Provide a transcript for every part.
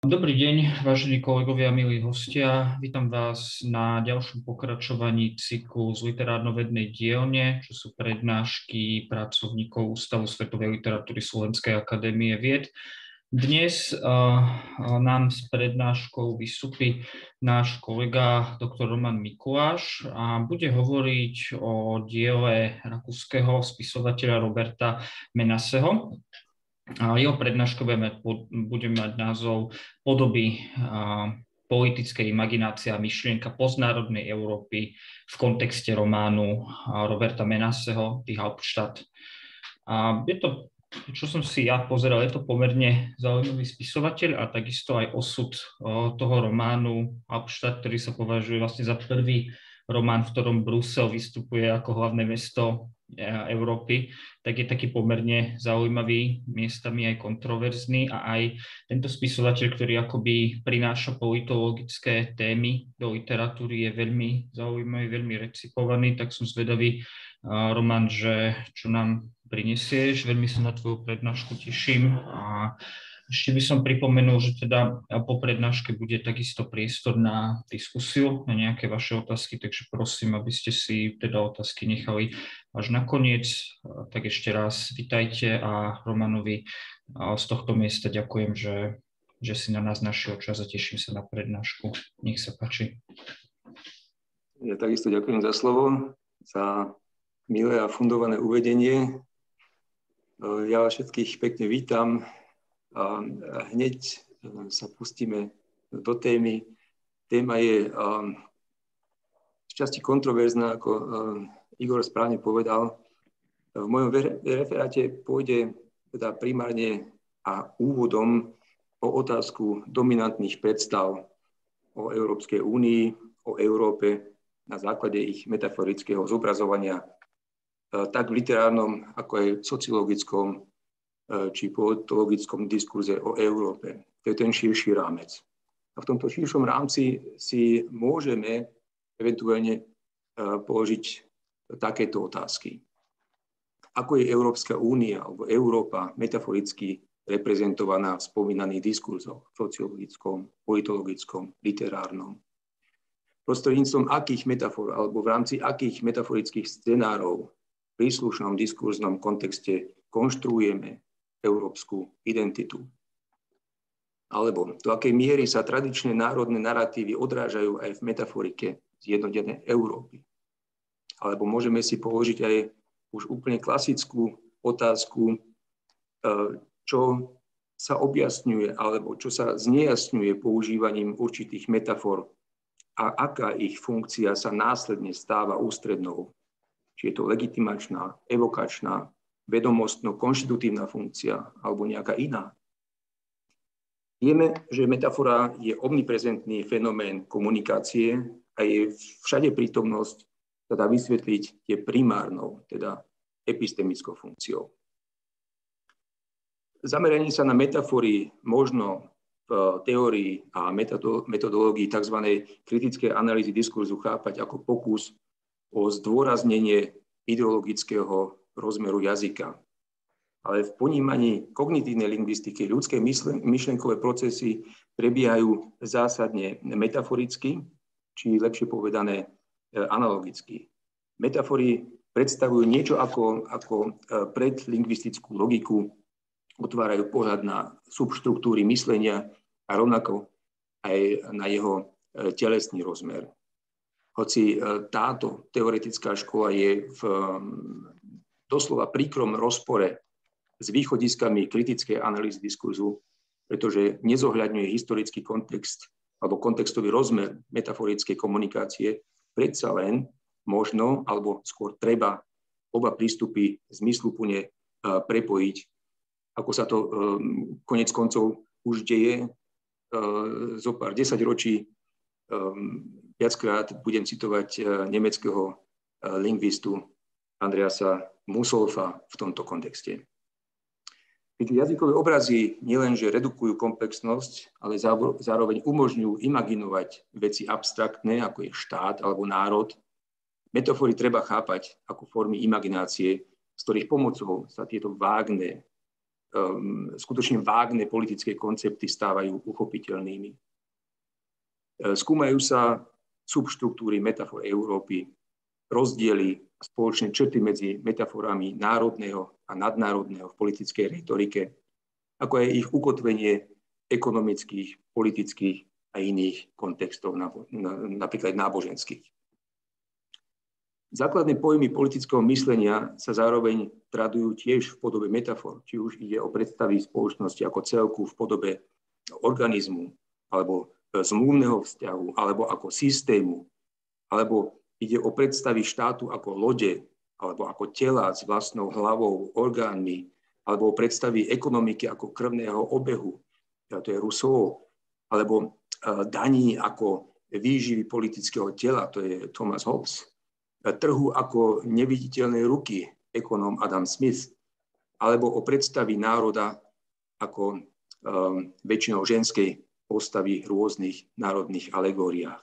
Dobrý deň, vážení kolegovia, milí hostia. Vítam vás na ďalšom pokračovaní cyklu z literárno-vednej dielne, čo sú prednášky pracovníkov Ústavu svetovej literatúry Slovenskej akadémie vied. Dnes nám s prednáškou vystupí náš kolega dr. Roman Mikuláš a bude hovoriť o diele rakúskeho spisovateľa Roberta Menaseho. Jeho prednáška bude mať názov Podoby politickej imaginácie a myšlienka postnárodnej Európy v kontexte románu Roberta Menaseho, Die Hauptstadt. Je to, čo som si ja pozeral, je to pomerne zaujímavý spisovateľ a takisto aj osud toho románu Hauptstadt, ktorý sa považuje vlastne za prvý román, v ktorom Brusel vystupuje ako hlavné mesto Európy, tak je taký pomerne zaujímavý, miestami aj kontroverzný a aj tento spisovateľ, ktorý akoby prináša politologické témy do literatúry, je veľmi zaujímavý, veľmi recipovaný, tak som zvedavý, Roman, že čo nám prinesieš. Veľmi sa na tvoju prednášku teším a ešte by som pripomenul, že teda po prednáške bude takisto priestor na diskusiu, na nejaké vaše otázky, takže prosím, aby ste si teda otázky nechali až nakoniec. Tak ešte raz vitajte a Romanovi z tohto miesta ďakujem, že si na nás našiel čas a teším sa na prednášku. Nech sa páči. Ja takisto ďakujem za slovo, za milé a fundované uvedenie. Ja vás všetkých pekne vítam. A hneď sa pustíme do témy. Téma je šťastie kontroverzná, ako Igor správne povedal. V mojom referáte pôjde teda primárne a úvodom o otázku dominantných predstav o Európskej únii, o Európe na základe ich metaforického zobrazovania tak v literárnom, ako aj sociologickom či politologickom diskurze o Európe. To je ten širší rámec. A v tomto širšom rámci si môžeme eventuálne položiť takéto otázky. Ako je Európska únia alebo Európa metaforicky reprezentovaná v spomínaných diskurzoch sociologickom, politologickom, literárnom? Prostredníctvom akých metafor alebo v rámci akých metaforických scenárov v príslušnom diskurznom kontexte konštruujeme európsku identitu. Alebo do akej miery sa tradičné národné naratívy odrážajú aj v metaforike zjednotenej Európy. Alebo môžeme si položiť aj už úplne klasickú otázku, čo sa objasňuje alebo čo sa znejasňuje používaním určitých metafor a aká ich funkcia sa následne stáva ústrednou. Či je to legitimačná, evokačná, vedomostno-konštitutívna funkcia alebo nejaká iná. Vieme, že metafora je omniprezentný fenomén komunikácie a je všade prítomnosť sa dá vysvetliť je primárnou, teda epistemickou funkciou. Zameranie sa na metafory možno v teórii a metodológii tzv. Kritickej analýzy diskurzu chápať ako pokus o zdôraznenie ideologického rozmeru jazyka. Ale v ponímaní kognitívnej lingvistiky ľudské myšlenkové procesy prebiehajú zásadne metaforicky, či lepšie povedané analogicky. Metafory predstavujú niečo ako predlingvistickú logiku, otvárajú pohľad na subštruktúry myslenia a rovnako aj na jeho telesný rozmer. Hoci táto teoretická škola je v doslova príkrom rozpore s východiskami kritickej analýzy diskurzu, pretože nezohľadňuje historický kontext alebo kontextový rozmer metaforickej komunikácie, predsa len možno, alebo skôr treba oba prístupy zmysluplne prepojiť, ako sa to konec koncov už deje zo pár desaťročí. Viackrát budem citovať nemeckého lingvistu Andreasa Musolfa v tomto kontexte. Keďže jazykové obrazy nielenže redukujú komplexnosť, ale zároveň umožňujú imaginovať veci abstraktné, ako je štát alebo národ, metafory treba chápať ako formy imaginácie, z ktorých pomocou sa tieto vágne skutočne vágne politické koncepty stávajú uchopiteľnými. Skúmajú sa subštruktúry metafor Európy, rozdiely a spoločné črty medzi metaforami národného a nadnárodného v politickej retorike, ako aj ich ukotvenie ekonomických, politických a iných kontextov, napríklad náboženských. Základné pojmy politického myslenia sa zároveň tradujú tiež v podobe metafor, či už ide o predstavy spoločnosti ako celku v podobe organizmu, alebo zmluvného vzťahu, alebo ako systému, alebo ide o predstavy štátu ako lode, alebo ako tela s vlastnou hlavou, orgánmi, alebo o predstavy ekonomiky ako krvného obehu, to je Rousseau, alebo daní ako výživy politického tela, to je Thomas Hobbes, trhu ako neviditeľnej ruky, ekonóm Adam Smith, alebo o predstavy národa ako väčšinou ženskej postavy v rôznych národných alegóriách.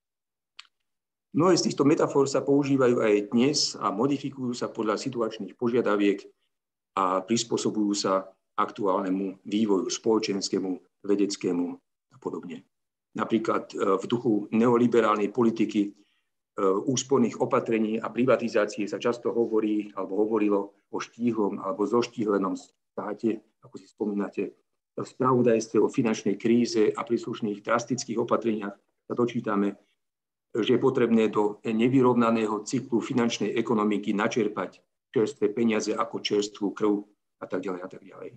Mnohé z týchto metafor sa používajú aj dnes a modifikujú sa podľa situačných požiadaviek a prispôsobujú sa aktuálnemu vývoju spoločenskému, vedeckému a podobne. Napríklad v duchu neoliberálnej politiky úsporných opatrení a privatizácie sa často hovorí alebo hovorilo o štíhlom alebo zoštíhlenom štáte, ako si spomínate. V spravodajstve o finančnej kríze a príslušných drastických opatreniach sa dočítame, že je potrebné do nevyrovnaného cyklu finančnej ekonomiky načerpať čerstvé peniaze ako čerstvú krv a tak ďalej a tak ďalej.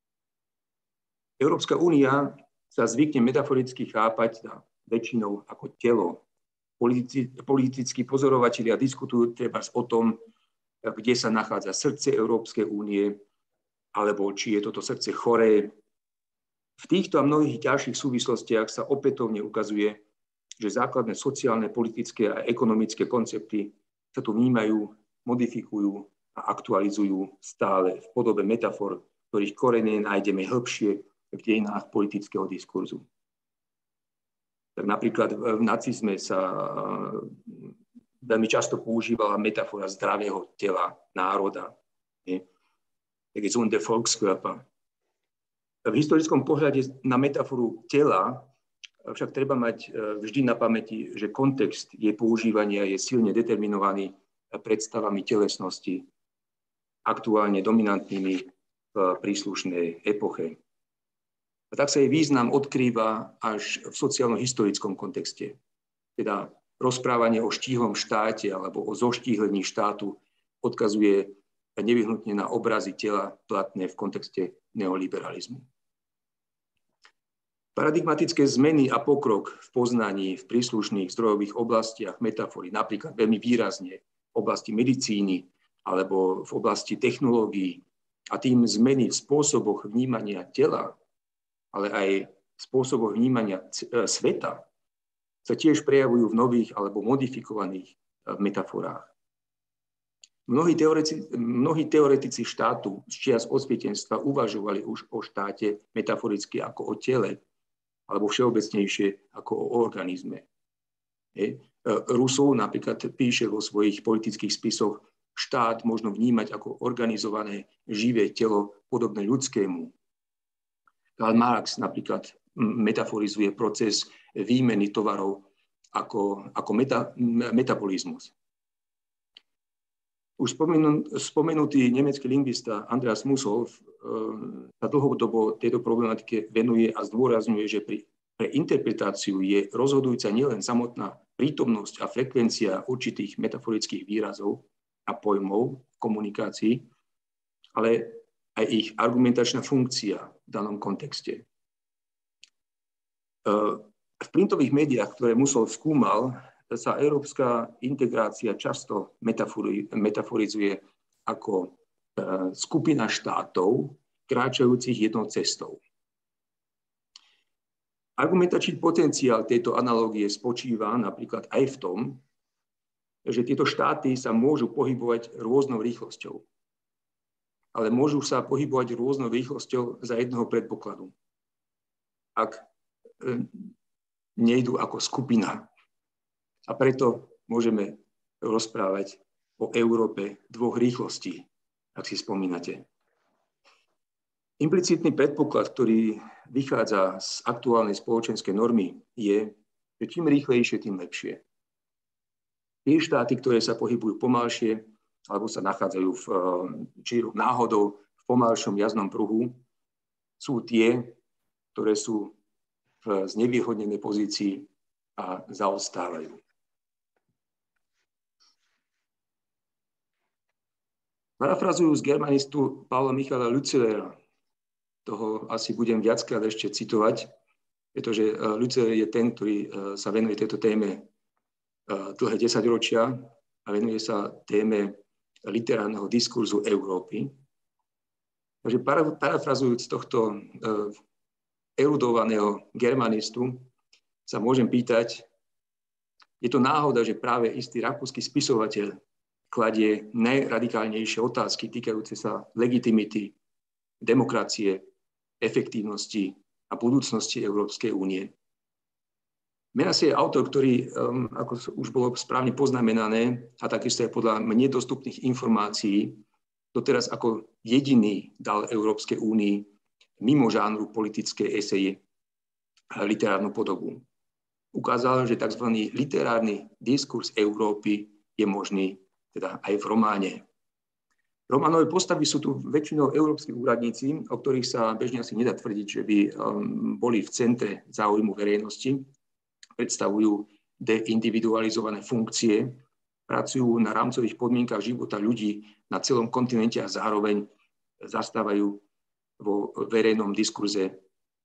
Európska únia sa zvykne metaforicky chápať väčšinou ako telo. Politickí pozorovatelia diskutujú treba o tom, kde sa nachádza srdce Európskej únie, alebo či je toto srdce choré. V týchto a mnohých ďalších súvislostiach sa opätovne ukazuje, že základné sociálne, politické a ekonomické koncepty sa tu vnímajú, modifikujú a aktualizujú stále v podobe metafor, ktorých korene nájdeme hĺbšie v dejinách politického diskurzu. Tak napríklad v nacizme sa veľmi často používala metafora zdravého tela národa. Gesunde Volkskörper. V historickom pohľade na metaforu tela však treba mať vždy na pamäti, že kontext jej používania je silne determinovaný predstavami telesnosti, aktuálne dominantnými v príslušnej epoche. A tak sa jej význam odkrýva až v sociálno-historickom kontexte. Teda rozprávanie o štíhlom štáte alebo o zoštíhlení štátu odkazuje nevyhnutne na obrazy tela platné v kontexte neoliberalizmu. Paradigmatické zmeny a pokrok v poznaní v príslušných zdrojových oblastiach metafory, napríklad veľmi výrazne v oblasti medicíny alebo v oblasti technológií, a tým zmeny v spôsoboch vnímania tela, ale aj v spôsoboch vnímania sveta, sa tiež prejavujú v nových alebo modifikovaných metaforách. Mnohí teoretici štátu z čias osvietenstva uvažovali už o štáte metaforicky ako o tele, alebo všeobecnejšie ako o organizme. Rousseau napríklad píše vo svojich politických spisoch, štát možno vnímať ako organizované živé telo podobné ľudskému. Karl Marx napríklad metaforizuje proces výmeny tovarov ako metabolizmus. Už spomenutý nemecký lingvista Andreas Mussolf sa dlhodobo tejto problematike venuje a zdôrazňuje, že pre interpretáciu je rozhodujúca nielen samotná prítomnosť a frekvencia určitých metaforických výrazov a pojmov v komunikácii, ale aj ich argumentačná funkcia v danom kontexte. V printových médiách, ktoré Mussolf skúmal, sa európska integrácia často metaforizuje ako skupina štátov, kráčajúcich jednou cestou. Argumentačný potenciál tejto analógie spočíva napríklad aj v tom, že tieto štáty sa môžu pohybovať rôznou rýchlosťou. Ale môžu sa pohybovať rôznou rýchlosťou za jedného predpokladu. Ak nejdú ako skupina. A preto môžeme rozprávať o Európe dvoch rýchlostí, ak si spomínate. Implicitný predpoklad, ktorý vychádza z aktuálnej spoločenskej normy, je, že čím rýchlejšie, tým lepšie. Tie štáty, ktoré sa pohybujú pomalšie, alebo sa nachádzajú či náhodou v pomalšom jazdnom pruhu, sú tie, ktoré sú v znevýhodnenej pozícii a zaostávajú. Parafrazujú z germanistu Paula Michala Lützera, toho asi budem viackrát ešte citovať, pretože Lützer je ten, ktorý sa venuje tejto téme dlhé 10 ročia a venuje sa téme literárneho diskurzu Európy. Takže parafrazujúc tohto erudovaného germanistu sa môžem pýtať, je to náhoda, že práve istý rakúsky spisovateľ kladie najradikálnejšie otázky týkajúce sa legitimity, demokracie, efektívnosti a budúcnosti Európskej únie. Menasse je autor, ktorý, ako už bolo správne poznamenané, a takisto je podľa mne dostupných informácií, doteraz ako jediný dal Európskej únii mimo žánru politické eseje literárnu podobu. Ukázal, že tzv. Literárny diskurs Európy je možný teda aj v románe. Románové postavy sú tu väčšinou európski úradníci, o ktorých sa bežne asi nedá tvrdiť, že by boli v centre záujmu verejnosti. Predstavujú deindividualizované funkcie, pracujú na rámcových podmienkach života ľudí na celom kontinente a zároveň zastávajú vo verejnom diskurze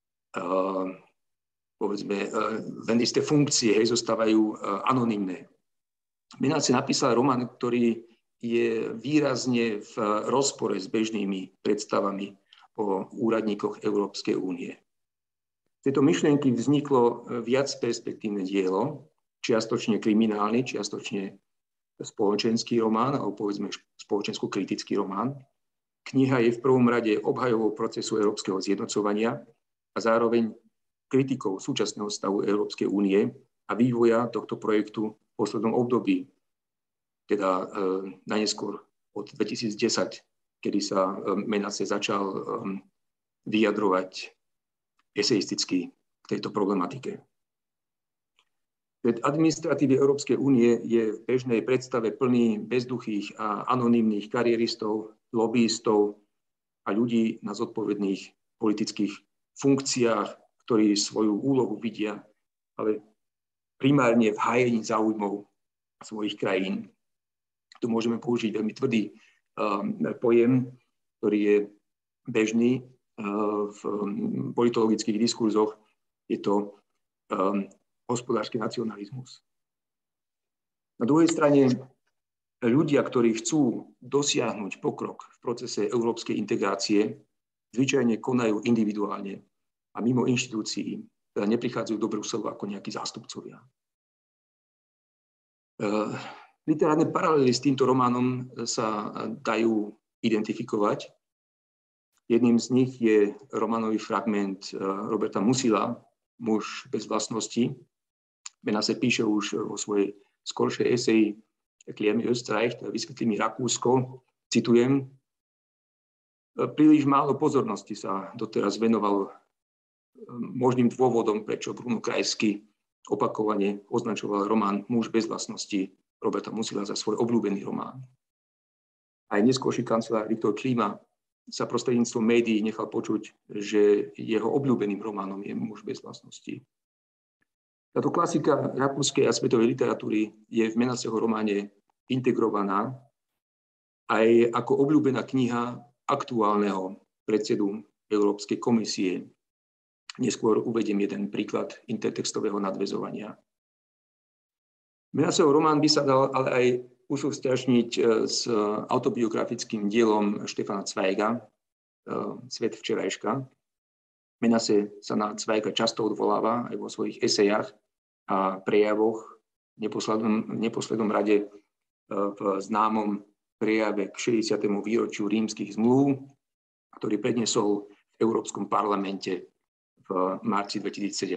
povedzme len isté funkcie, zostávajú anonymné. Menasse napísal román, ktorý je výrazne v rozpore s bežnými predstavami o úradníkoch Európskej únie. Z tejto myšlienky vzniklo viac perspektívne dielo, čiastočne kriminálny, čiastočne spoločenský román, alebo povedzme spoločensko-kritický román. Kniha je v prvom rade obhajovou procesu európskeho zjednocovania a zároveň kritikou súčasného stavu Európskej únie a vývoja tohto projektu v poslednom období, teda najneskôr od 2010, kedy sa Menasse začal vyjadrovať eseisticky k tejto problematike. Svet administratívy Európskej únie je v bežnej predstave plný bezduchých a anonymných karieristov, lobbyistov a ľudí na zodpovedných politických funkciách, ktorí svoju úlohu vidia, ale primárne v hájení záujmov svojich krajín. Tu môžeme použiť veľmi tvrdý pojem, ktorý je bežný v politologických diskurzoch. Je to hospodársky nacionalizmus. Na druhej strane ľudia, ktorí chcú dosiahnuť pokrok v procese európskej integrácie, zvyčajne konajú individuálne a mimo inštitúcií, teda neprichádzajú do Bruselu ako nejakí zástupcovia. Literárne paralely s týmto románom sa dajú identifikovať. Jedným z nich je románový fragment Roberta Musila, Muž bez vlastností. Menasse píše už vo svojej skoršej eseji Klär mir Österreich, vysvetlí mi Rakúsko, citujem, príliš málo pozornosti sa doteraz venovalo možným dôvodom, prečo Bruno Kreisky opakovane označoval román Muž bez vlastností Roberta Musila za svoj obľúbený román. Aj neskôrší kancelár Viktor Klíma sa prostredníctvom médií nechal počuť, že jeho obľúbeným románom je Muž bez vlastností. Táto klasika rakúskej a svetovej literatúry je v Menasseho románe integrovaná aj ako obľúbená kniha aktuálneho predsedu Európskej komisie. Neskôr uvediem jeden príklad intertextového nadväzovania. Menasseho román by sa dal ale aj usústiažniť s autobiografickým dielom Štefana Zweiga, Svet včerajška. Menasse sa na Zweiga často odvoláva aj vo svojich esejach a prejavoch, v neposlednom rade v známom prejave k 60. výročiu rímskych zmluv, ktorý predniesol v Európskom parlamente v marci 2017.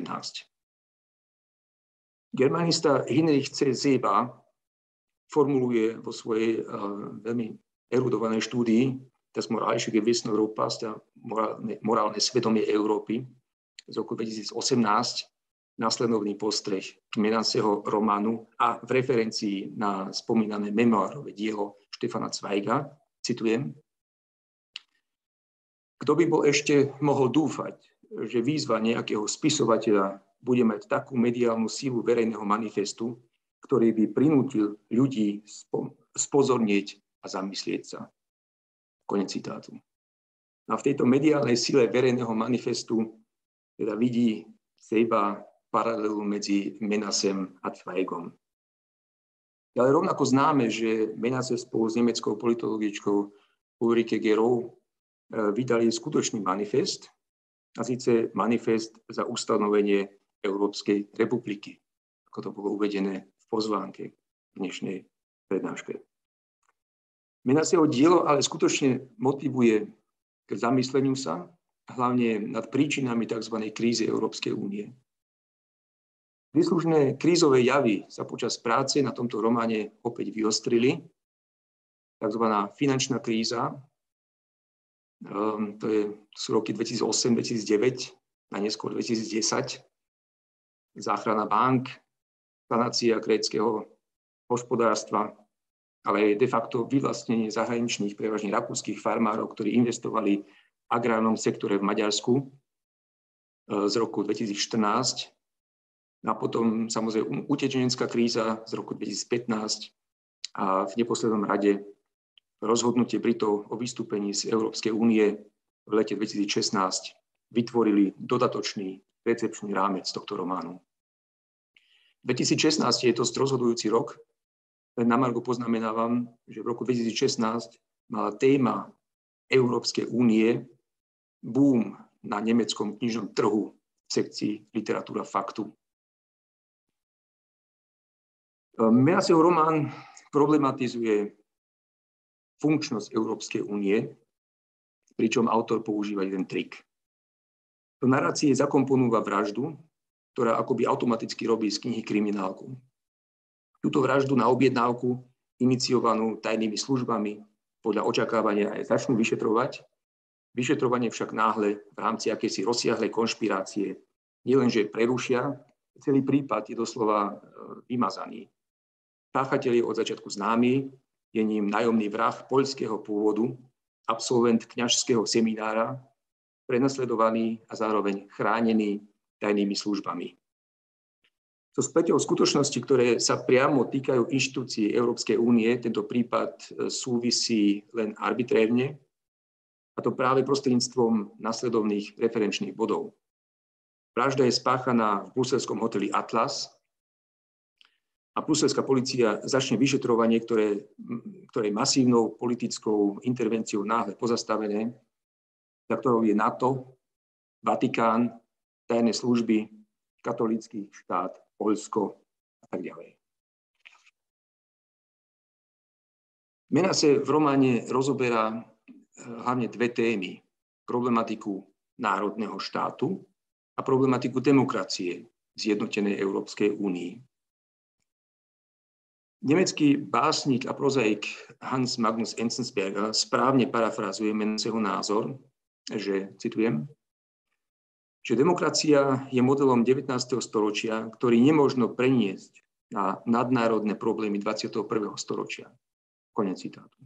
Germanista Hinrich C. Seba formuluje vo svojej veľmi erudovanej štúdii das moralische Gewissen Europas, morálne svedomie Európy z roku 2018, nasledovný postreh Menaseho románu a v referencii na spomínané memoárové dielo Štefana Zweiga, citujem: Kto by bol ešte mohol dúfať, že výzva nejakého spisovateľa bude mať takú mediálnu sílu verejného manifestu, ktorý by prinútil ľudí spozornieť a zamyslieť sa. Konec citátu. A v tejto mediálnej sile verejného manifestu teda vidí seba paralelu medzi Menasem a Zweigom. Ale rovnako známe, že Menase spolu s nemeckou politologičkou Ulrike Gero vydali skutočný manifest, a síce manifest za ustanovenie Európskej republiky, ako to bolo uvedené v pozvánke dnešnej prednáške. Menaseho dielo ale skutočne motivuje k zamysleniu sa, hlavne nad príčinami tzv. Krízy Európskej únie. Príslušné krízové javy sa počas práce na tomto románe opäť vyostrili. Takzvaná finančná kríza, sú roky 2008-2009 a neskôr 2010. Záchrana bank, sanácia gréckeho hospodárstva, ale de facto vyvlastnenie zahraničných, prevažne rakúskych farmárov, ktorí investovali v agrárnom sektore v Maďarsku z roku 2014. A potom samozrejme utečenecká kríza z roku 2015 a v neposlednom rade rozhodnutie Britov o vystúpení z Európskej únie v lete 2016 vytvorili dodatočný recepčný rámec tohto románu. 2016 je to rozhodujúci rok. Len na margo poznamenávam, že v roku 2016 mala téma Európskej únie boom na nemeckom knižnom trhu v sekcii Literatúra faktu. Menaseho román problematizuje funkčnosť Európskej únie, pričom autor používa jeden trik. Do narácie zakomponúva vraždu, ktorá akoby automaticky robí z knihy kriminálku. Túto vraždu na objednávku, iniciovanú tajnými službami, podľa očakávania aj začnú vyšetrovať. Vyšetrovanie však náhle v rámci akejsi rozsiahlej konšpirácie nielenže prerušia, celý prípad je doslova vymazaný. Páchateľ je od začiatku známy, je ním nájomný vrah poľského pôvodu, absolvent kňažského seminára, prenasledovaný a zároveň chránený tajnými službami. So späťou skutočnosti, ktoré sa priamo týkajú inštitúcií Európskej únie, tento prípad súvisí len arbitrérne, a to práve prostredníctvom nasledovných referenčných bodov. Vražda je spáchaná v bruselskom hoteli Atlas a bruselská polícia začne vyšetrovanie, ktoré masívnou politickou intervenciou náhle pozastavené, za ktorou je NATO, Vatikán, tajné služby, katolícky štát, Poľsko a tak ďalej. Menase v románe rozoberá hlavne dve témy. Problematiku národného štátu a problematiku demokracie v zjednotenej Európskej únii. Nemecký básnik a prozaik Hans Magnus Enzensberger správne parafrazuje Menaseho názor, že, citujem, že demokracia je modelom 19. storočia, ktorý nemožno preniesť na nadnárodné problémy 21. storočia. Konec citátu.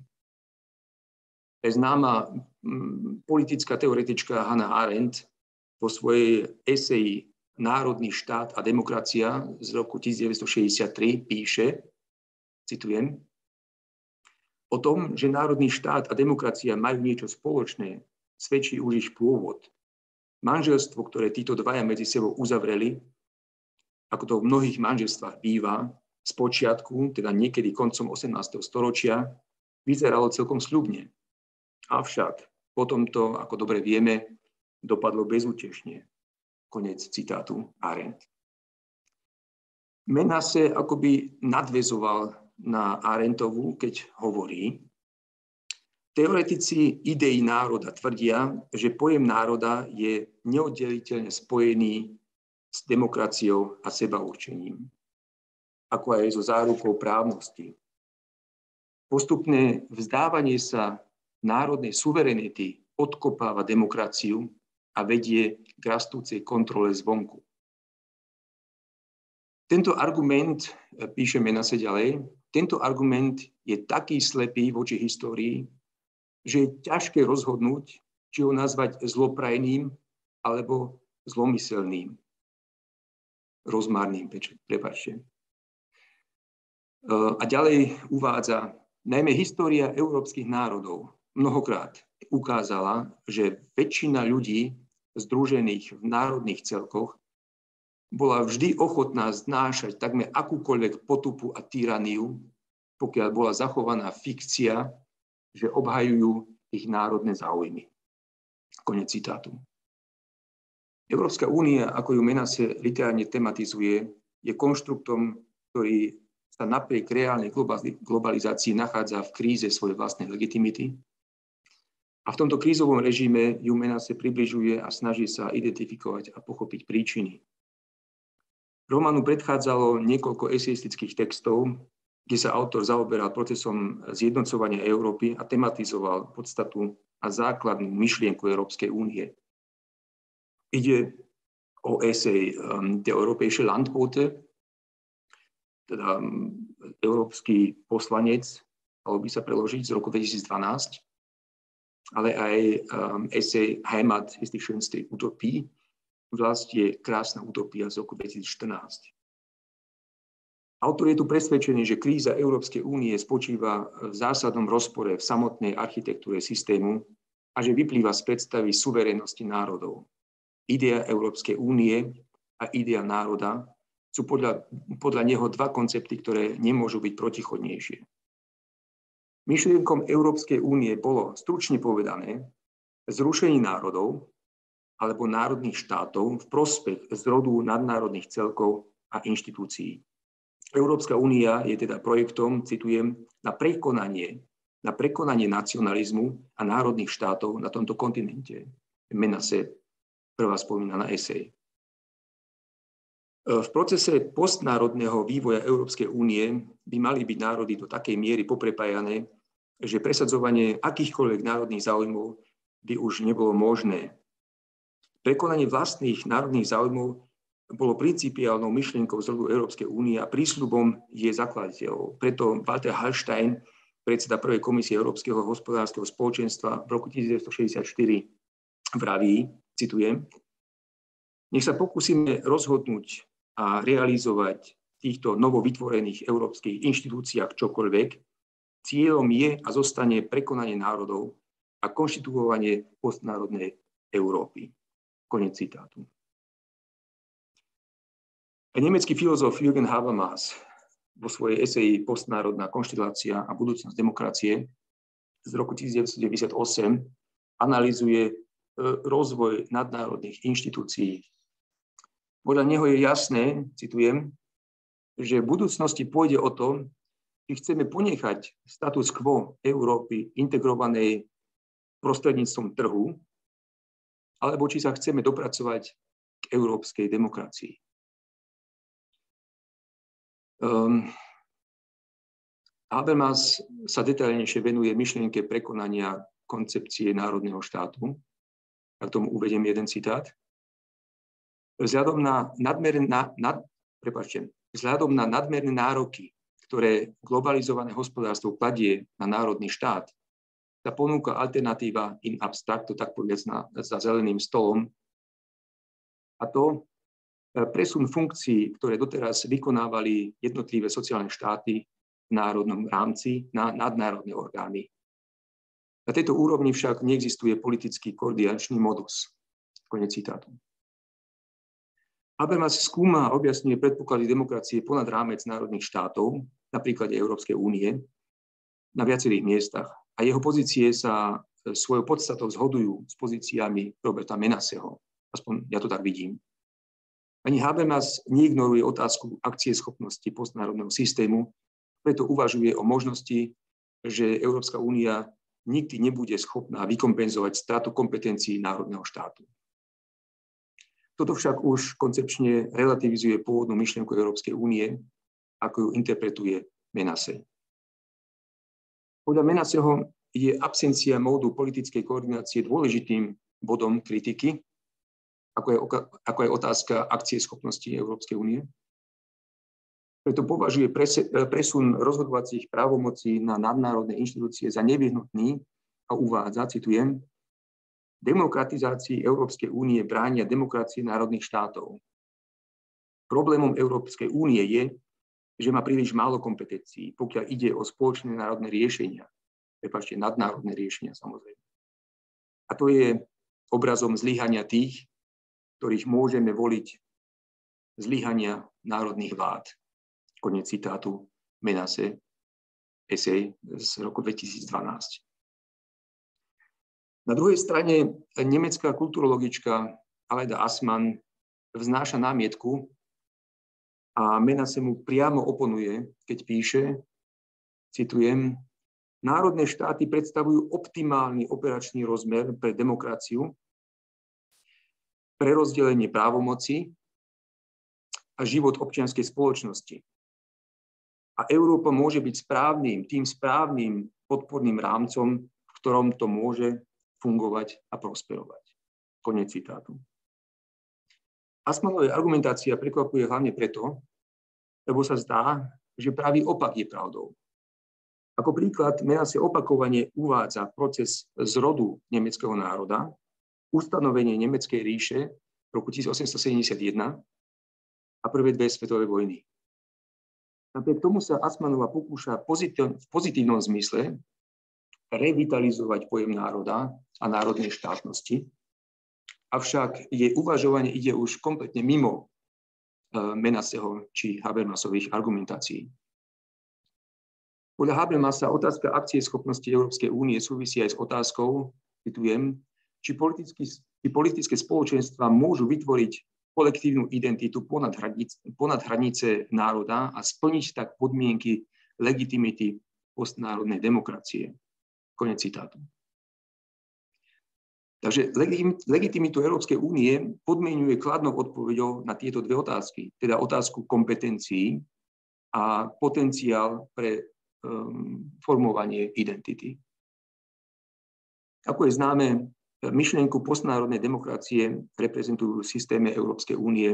Známa politická teoretička Hannah Arendt vo svojej eseji Národný štát a demokracia z roku 1963 píše, citujem, o tom, že národný štát a demokracia majú niečo spoločné, svedčí už ich pôvod. Manželstvo, ktoré títo dvaja medzi sebou uzavreli, ako to v mnohých manželstvách býva, spočiatku, teda niekedy koncom 18. storočia, vyzeralo celkom sľubne. Avšak potom to, ako dobre vieme, dopadlo bezútešne. Konec citátu Arendt. Menase akoby nadväzoval na Arendtovu, keď hovorí, teoretici idei národa tvrdia, že pojem národa je neoddeliteľne spojený s demokraciou a sebaurčením, ako aj so zárukou právnosti. Postupné vzdávanie sa národnej suverenity podkopáva demokraciu a vedie k rastúcej kontrole zvonku. Tento argument, píše Menasse ďalej, tento argument je taký slepý voči histórii, že je ťažké rozhodnúť, či ho nazvať zloprajným alebo zlomyselným. Rozmarným, prepáčte. A ďalej uvádza, najmä história európskych národov mnohokrát ukázala, že väčšina ľudí združených v národných celkoch bola vždy ochotná znášať takmer akúkoľvek potupu a tyraniu, pokiaľ bola zachovaná fikcia, že obhajujú ich národné záujmy. Konec citátu. Európska únia, ako ju Menasse literárne tematizuje, je konštruktom, ktorý sa napriek reálnej globalizácii nachádza v kríze svojej vlastnej legitimity. A v tomto krízovom režime ju Menasse približuje a snaží sa identifikovať a pochopiť príčiny. Románu predchádzalo niekoľko eseistických textov, kde sa autor zaoberal procesom zjednocovania Európy a tematizoval podstatu a základnú myšlienku Európskej únie. Ide o esej Der Europäische Landbote, teda európsky poslanec, malo by sa preložiť, z roku 2012, ale aj esej Heimat ist die schönste Utopie, Vlast je krásna utopia z roku 2014. Autor je tu presvedčený, že kríza Európskej únie spočíva v zásadnom rozpore v samotnej architektúre systému a že vyplýva z predstavy suverénnosti národov. Idea Európskej únie a idea národa sú podľa neho dva koncepty, ktoré nemôžu byť protichodnejšie. Myšlienkom Európskej únie bolo, stručne povedané, zrušenie národov alebo národných štátov v prospech zrodu nadnárodných celkov a inštitúcií. Európska únia je teda projektom, citujem, na prekonanie nacionalizmu a národných štátov na tomto kontinente. Menasse, prvá spomínaná esej. V procese postnárodného vývoja Európskej únie by mali byť národy do takej miery poprepájané, že presadzovanie akýchkoľvek národných záujmov by už nebolo možné. Prekonanie vlastných národných záujmov bolo principiálnou myšlienkou zrodu Európskej únie a prísľubom je zakladateľov. Preto Walter Hallstein, predseda prvej komisie Európskeho hospodárskeho spoločenstva v roku 1964 vraví, citujem, nech sa pokúsime rozhodnúť a realizovať v týchto novovytvorených európskych inštitúciách čokoľvek, cieľom je a zostane prekonanie národov a konštituovanie postnárodnej Európy. Konec citátu. Nemecký filozof Jürgen Habermas vo svojej eseji Postnárodná konštituácia a budúcnosť demokracie z roku 1998 analyzuje rozvoj nadnárodných inštitúcií. Podľa neho je jasné, citujem, že v budúcnosti pôjde o to, či chceme ponechať status quo Európy integrovanej prostredníctvom trhu, alebo či sa chceme dopracovať k európskej demokracii. Habermas sa detailnejšie venuje myšlienke prekonania koncepcie národného štátu. A k tomu uvediem jeden citát. Vzhľadom na nadmerné nároky, ktoré globalizované hospodárstvo kladie na národný štát, sa ponúka alternatíva in abstracto, tak povedať za zeleným stolom, a to presun funkcií, ktoré doteraz vykonávali jednotlivé sociálne štáty v národnom rámci na nadnárodné orgány. Na tejto úrovni však neexistuje politický koordinačný modus. Konec citátu. Habermas skúma a objasňuje predpoklady demokracie ponad rámec národných štátov, napríklad Európskej únie, na viacerých miestach. A jeho pozície sa svojou podstatou zhodujú s pozíciami Roberta Menasseho. Aspoň ja to tak vidím. Ani Habermas neignoruje otázku akcieschopnosti postnárodného systému, preto uvažuje o možnosti, že Európska únia nikdy nebude schopná vykompenzovať stratu kompetencií národného štátu. Toto však už koncepčne relativizuje pôvodnú myšlienku Európskej únie, ako ju interpretuje Menasse. Podľa Menasseho je absencia módu politickej koordinácie dôležitým bodom kritiky, ako je otázka akcieschopnosti Európskej únie. Preto považuje presun rozhodovacích právomocí na nadnárodné inštitúcie za nevyhnutný a uvádza, citujem, demokratizácii Európskej únie bránia demokracie národných štátov. Problémom Európskej únie je, že má príliš málo kompetencií, pokiaľ ide o spoločné národné riešenia. Prepáčte, nadnárodné riešenia, samozrejme. A to je obrazom zlyhania tých, ktorých môžeme voliť, zlyhania národných vlád. Koniec citátu Menasse, esej z roku 2012. Na druhej strane nemecká kulturologička Aleida Assmann vznáša námietku a Menasse mu priamo oponuje, keď píše, citujem, národné štáty predstavujú optimálny operačný rozmer pre demokraciu, pre rozdelenie právomoci a život občianskej spoločnosti. A Európa môže byť tým správnym podporným rámcom, v ktorom to môže fungovať a prosperovať. Koniec citátu. Assmannová argumentácia prekvapuje hlavne preto, lebo sa zdá, že pravý opak je pravdou. Ako príklad, Menasse opakovane uvádza proces zrodu nemeckého národa, ustanovenie Nemeckej ríše v roku 1871 a prvé dve svetové vojny. Napriek tomu sa Assmannová pokúša v pozitívnom zmysle revitalizovať pojem národa a národnej štátnosti, avšak jej uvažovanie ide už kompletne mimo Menasseho či Habermasových argumentácií. Podľa Habermasa otázka akcieschopnosti Európskej únie súvisí aj s otázkou, citujem, či politické spoločenstva môžu vytvoriť kolektívnu identitu ponad hranice národa a splniť tak podmienky legitimity postnárodnej demokracie. Koniec citátu. Takže legitimitu Európskej únie podmienuje kladnou odpoveďou na tieto dve otázky, teda otázku kompetencií a potenciál pre formovanie identity. Ako je známe, myšlienku postnárodnej demokracie reprezentujú v systéme Európskej únie,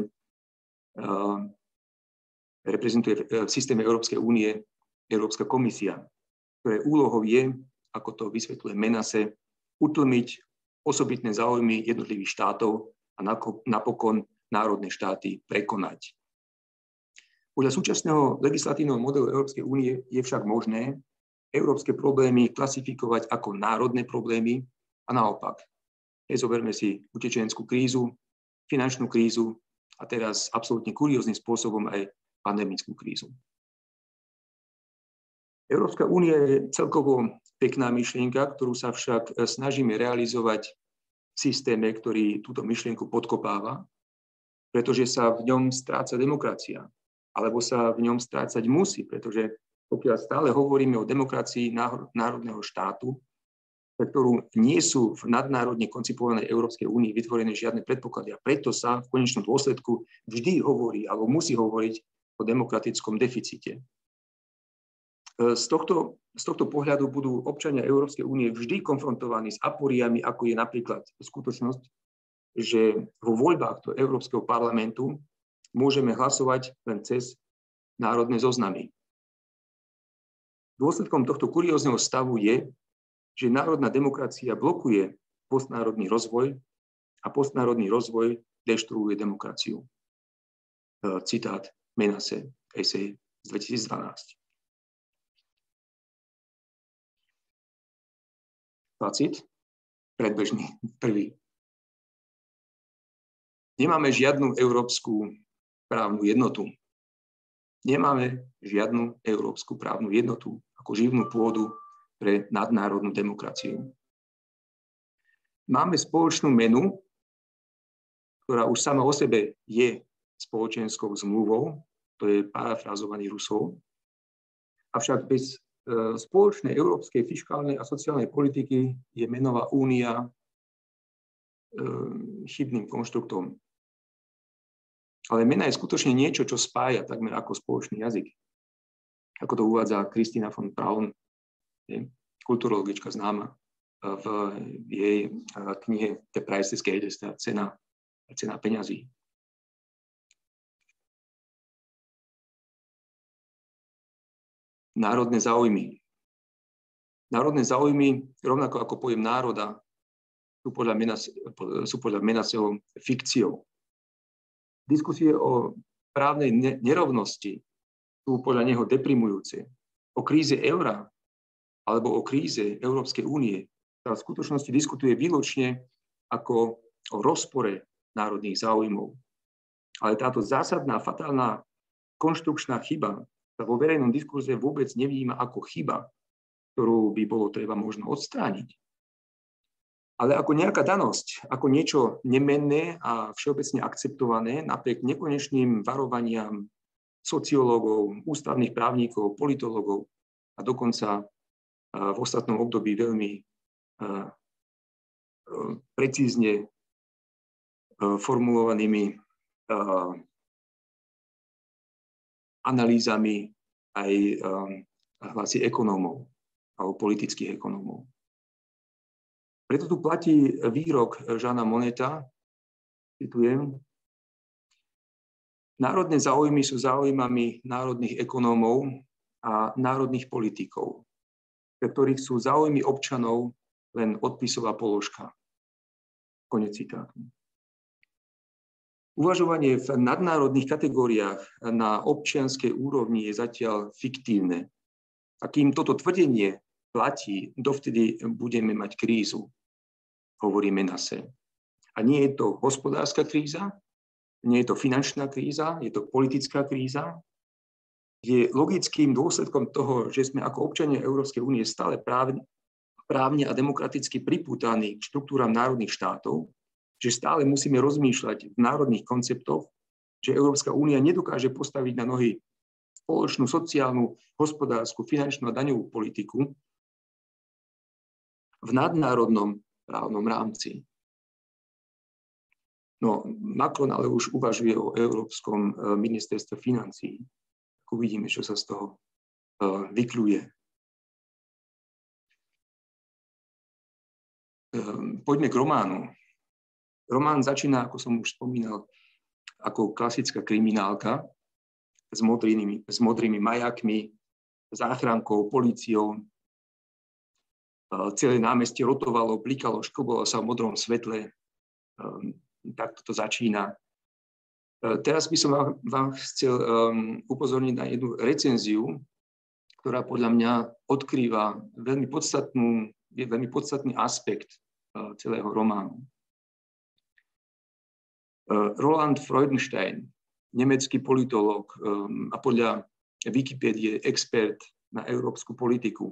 Európska komisia, ktoré úlohou je, ako to vysvetľuje Menasse, utlmiť osobitné záujmy jednotlivých štátov a napokon národné štáty prekonať. Podľa súčasného legislatívneho modelu Európskej únie je však možné európske problémy klasifikovať ako národné problémy a naopak. Zoberme si utečeneckú krízu, finančnú krízu a teraz absolútne kurióznym spôsobom aj pandemickú krízu. Európska únia je celkovo pekná myšlienka, ktorú sa však snažíme realizovať v systéme, ktorý túto myšlienku podkopáva, pretože sa v ňom stráca demokracia, alebo sa v ňom strácať musí, pretože pokiaľ stále hovoríme o demokracii národného štátu, pre ktorú nie sú v nadnárodne koncipovanej Európskej únii vytvorené žiadne predpoklady. A preto sa v konečnom dôsledku vždy hovorí, alebo musí hovoriť o demokratickom deficite. Z tohto pohľadu budú občania Európskej únie vždy konfrontovaní s aporiami, ako je napríklad skutočnosť, že vo voľbách do Európskeho parlamentu môžeme hlasovať len cez národné zoznamy. Dôsledkom tohto kuriózneho stavu je, že národná demokracia blokuje postnárodný rozvoj a postnárodný rozvoj deštruuje demokraciu. Citát Menasse, esej z 2012. Pacit, predbežný, prvý. Nemáme žiadnu európsku právnu jednotu. Nemáme žiadnu európsku právnu jednotu ako živnú pôdu pre nadnárodnú demokraciu. Máme spoločnú menu, ktorá už sama o sebe je spoločenskou zmluvou, to je parafrázovaný Rousseau, avšak bez spoločnej európskej fiškálnej a sociálnej politiky je menová únia chybným konštruktom. Ale mena je skutočne niečo, čo spája takmer ako spoločný jazyk. Ako to uvádza Christina von Braun. kulturologička známa v jej knihe The Price is Greatest, cena peňazí. Národné záujmy. Národné záujmy, rovnako ako pojem národa, sú podľa Menaceho fikciou. Diskusie o právnej nerovnosti sú podľa neho deprimujúce. O kríze eura alebo o kríze Európskej únie sa v skutočnosti diskutuje výlučne ako o rozpore národných záujmov. Ale táto zásadná, fatálna konštrukčná chyba sa vo verejnom diskurze vôbec nevníma ako chyba, ktorú by bolo treba možno odstrániť. Ale ako nejaká danosť, ako niečo nemenné a všeobecne akceptované napriek nekonečným varovaniam sociológov, ústavných právnikov, politológov a dokonca v ostatnom období veľmi precízne formulovanými analýzami aj hlasy ekonómov alebo politických ekonómov. Preto tu platí výrok Jeana Monneta, citujem: národné záujmy sú záujmami národných ekonómov a národných politikov, pre ktorých sú záujmy občanov len odpisová položka. Koniec citátu. Uvažovanie v nadnárodných kategóriách na občianskej úrovni je zatiaľ fiktívne. A kým toto tvrdenie platí, dovtedy budeme mať krízu, hovorí Menace. A nie je to hospodárska kríza, nie je to finančná kríza, je to politická kríza. Je logickým dôsledkom toho, že sme ako občania Európskej únie stále právne a demokraticky pripútaní k štruktúram národných štátov, že stále musíme rozmýšľať v národných konceptoch, že Európska únia nedokáže postaviť na nohy spoločnú sociálnu, hospodársku, finančnú a daňovú politiku v nadnárodnom právnom rámci. No, Macron ale už uvažuje o Európskom ministerstve financií. Uvidíme, čo sa z toho vykľuje. Poďme k románu. Román začína, ako som už spomínal, ako klasická kriminálka s modrými majakmi, záchrankou, políciou. Celé námestie rotovalo, blikalo, škobalo sa v modrom svetle. Takto to začína. Teraz by som vám chcel upozorniť na jednu recenziu, ktorá podľa mňa odkrýva veľmi podstatný aspekt celého románu. Roland Freudenstein, nemecký politológ a podľa Wikipédie expert na európsku politiku,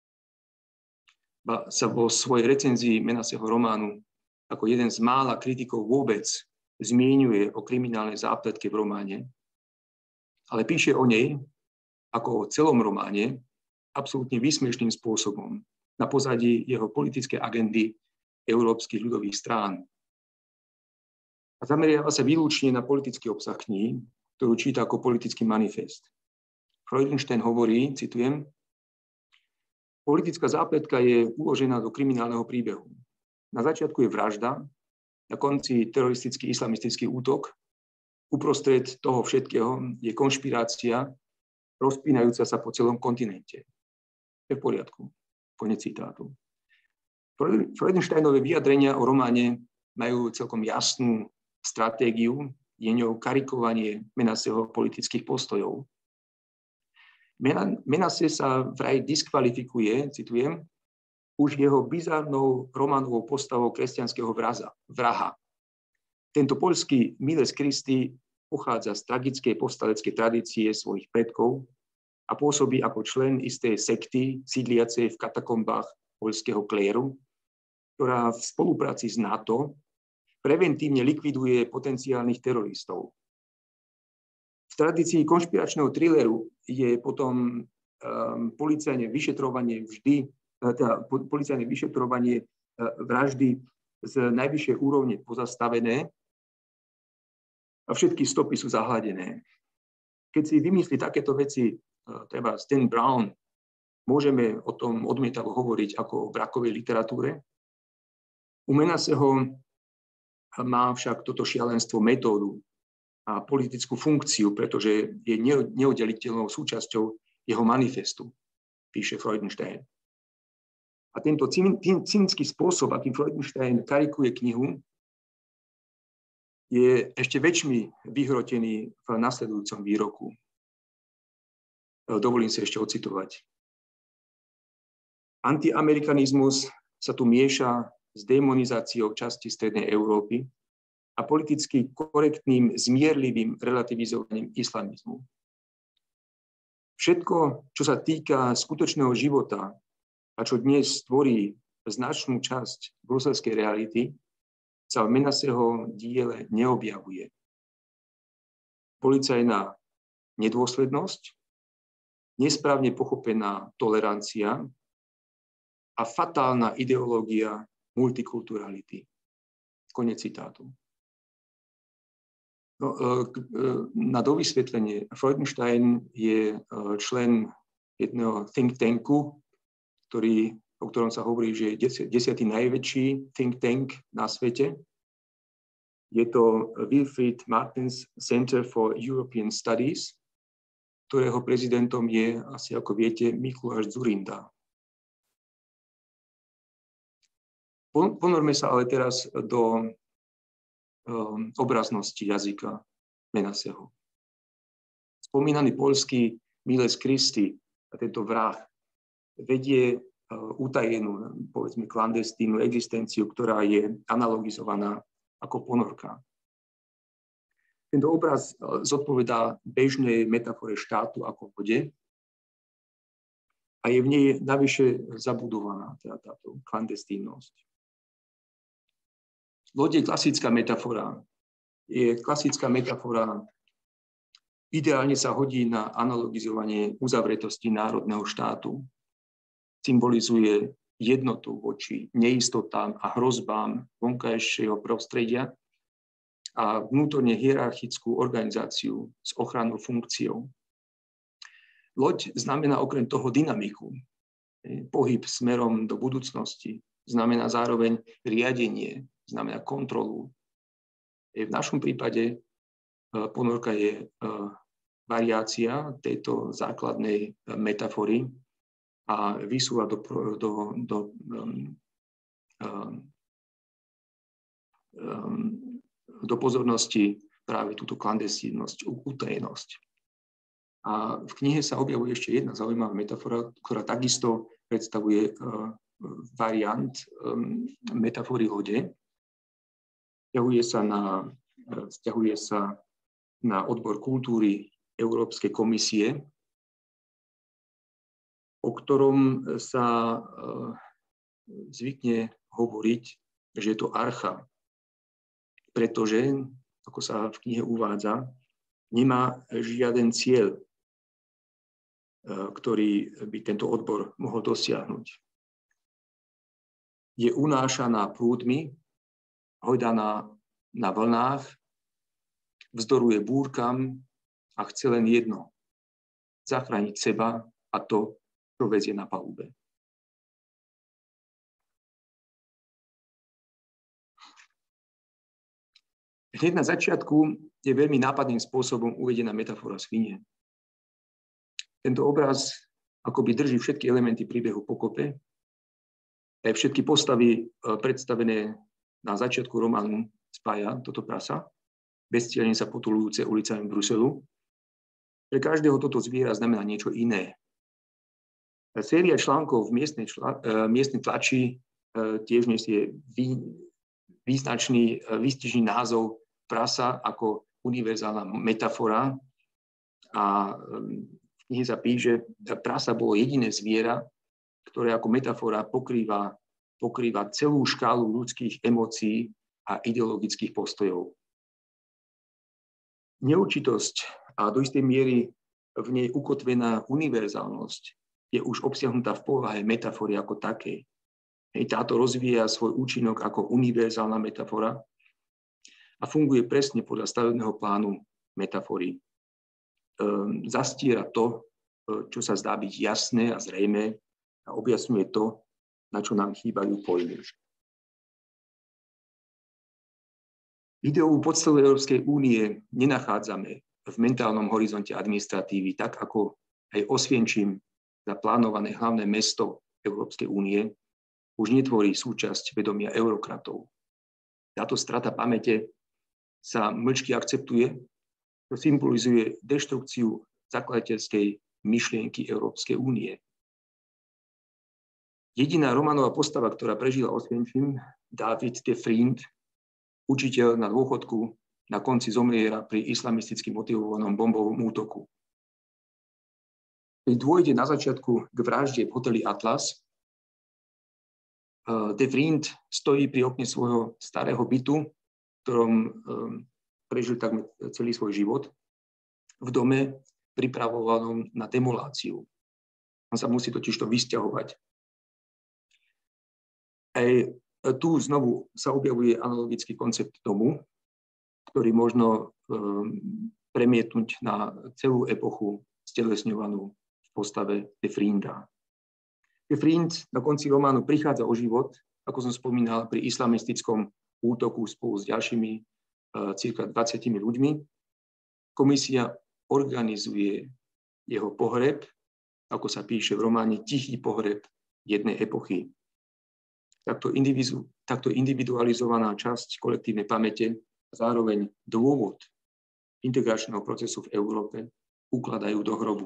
sa vo svojej recenzii Menaceho románu ako jeden z mála kritikov vôbec zmieňuje o kriminálnej zápletke v románe, ale píše o nej ako o celom románe absolútne výsmešným spôsobom na pozadí jeho politické agendy európskych ľudových strán. A zameriava sa výlučne na politický obsah kníh, ktorú číta ako politický manifest. Freudenstein hovorí, citujem: politická zápletka je uložená do kriminálneho príbehu. Na začiatku je vražda, na konci teroristický islamistický útok, uprostred toho všetkého je konšpirácia rozpínajúca sa po celom kontinente. Je v poriadku. Koniec citátu. Freudensteinové vyjadrenia o románe majú celkom jasnú stratégiu, je ňou karikovanie Menaceho politických postojov. Menace sa vraj diskvalifikuje, citujem, už jeho bizarnou románovou postavou kresťanského vraha. Tento poľský Miles Christi pochádza z tragickej povstaleckej tradície svojich predkov a pôsobí ako člen istej sekty sídliacej v katakombách poľského kléru, ktorá v spolupráci s NATO preventívne likviduje potenciálnych teroristov. V tradícii konšpiračného thrilleru je potom policajné vyšetrovanie vraždy z najvyššej úrovne pozastavené a všetky stopy sú zahladené. Keď si vymyslí takéto veci, treba Dan Brown, Môžeme o tom odmietavo hovoriť ako o brakovej literatúre. U Menaseho má však toto šialenstvo metódu a politickú funkciu, pretože je neoddeliteľnou súčasťou jeho manifestu, píše Freudenstein. A tento cynický spôsob, akým Freudenstein karikuje knihu, je ešte väčšmi vyhrotený v nasledujúcom výroku. Dovolím si ešte ocitovať. Antiamerikanizmus sa tu mieša s demonizáciou časti strednej Európy a politicky korektným, zmierlivým relativizovaním islamizmu. Všetko, čo sa týka skutočného života a čo dnes tvorí značnú časť bruselskej reality, sa v Menaseho diele neobjavuje. Policajná nedôslednosť, nesprávne pochopená tolerancia a fatálna ideológia multikulturality. Konec citátu. No, na dovysvetlenie, Freudenstein je člen jedného think tanku, o ktorom sa hovorí, že je 10. najväčší think tank na svete. Je to Wilfried Martens Center for European Studies, ktorého prezidentom je, asi ako viete, Mikuláš Dzurinda. Ponorme sa ale teraz do obraznosti jazyka Menaseho. Spomínaný poľský Miles Christi, tento vrah, vedie utajenú, povedzme, klandestínu existenciu, ktorá je analogizovaná ako ponorka. Tento obraz zodpovedá bežnej metafore štátu ako vode a je v nej navyše zabudovaná táto klandestínnosť. Loď je klasická metafora. Ideálne sa hodí na analogizovanie uzavretosti národného štátu. Symbolizuje jednotu voči neistotám a hrozbám vonkajšieho prostredia a vnútorne hierarchickú organizáciu s ochrannou funkciou. Loď znamená okrem toho dynamiku, pohyb smerom do budúcnosti, znamená zároveň riadenie, znamená kontrolu. V našom prípade ponorka je variácia tejto základnej metafory a vysúva do pozornosti práve túto klandestínnosť, utajenosť. A v knihe sa objavuje ešte jedna zaujímavá metafora, ktorá takisto predstavuje variant metafory lode. Vzťahuje sa na odbor kultúry Európskej komisie, o ktorom sa zvykne hovoriť, že je to archa, pretože, ako sa v knihe uvádza, nemá žiaden cieľ, ktorý by tento odbor mohol dosiahnuť. Je unášaná prúdmi, hojdaná na vlnách, vzdoruje búrkam a chce len jedno, zachrániť seba a to, čo vezie na palube. Hneď na začiatku je veľmi nápadným spôsobom uvedená metafora svine. Tento obraz akoby drží všetky elementy príbehu pokope, aj všetky postavy predstavené na začiatku románu spája toto prasa, bezcielne sa potulujúce ulicami Bruselu. Pre každého toto zviera znamená niečo iné. Séria článkov v miestnej tlači tiež nesie výstižný názov prasa ako univerzálna metafora. A v knihe sa píše, že prasa bolo jediné zviera, ktoré ako metafora pokrýva celú škálu ľudských emócií a ideologických postojov. Neurčitosť a do istej miery v nej ukotvená univerzálnosť je už obsiahnutá v povahe metafory ako takej. Táto rozvíja svoj účinok ako univerzálna metafora a funguje presne podľa stavebného plánu metafory. Zastiera to, čo sa zdá byť jasné a zrejmé a objasňuje to, na čo nám chýbajú pojmy. Ideovú podstatu Európskej únie nenachádzame v mentálnom horizonte administratívy, tak ako aj Osvienčim, zaplánované hlavné mesto Európskej únie, už netvorí súčasť vedomia eurokratov. Táto strata pamäte sa mlčky akceptuje, čo symbolizuje deštrukciu zakladateľskej myšlienky Európskej únie. Jediná Romanová postava, ktorá prežila Osvienčim, David de Vriend, učiteľ na dôchodku, na konci zomiera pri islamisticky motivovanom bombovom útoku. Keď dôjde na začiatku k vražde v hoteli Atlas, de Vriend stojí pri okne svojho starého bytu, v ktorom prežil takmer celý svoj život, v dome pripravovanom na demoláciu. On sa musí totižto vysťahovať. Aj tu znovu sa objavuje analogický koncept domu, ktorý možno premietnúť na celú epochu stelesňovanú v postave de Vrienda. De Vriend na konci románu prichádza o život, ako som spomínal, pri islamistickom útoku spolu s ďalšími cirka 20 ľuďmi. Komisia organizuje jeho pohreb, ako sa píše v románe, tichý pohreb jednej epochy. Takto individualizovaná časť kolektívnej pamäte a zároveň dôvod integračného procesu v Európe ukladajú do hrobu.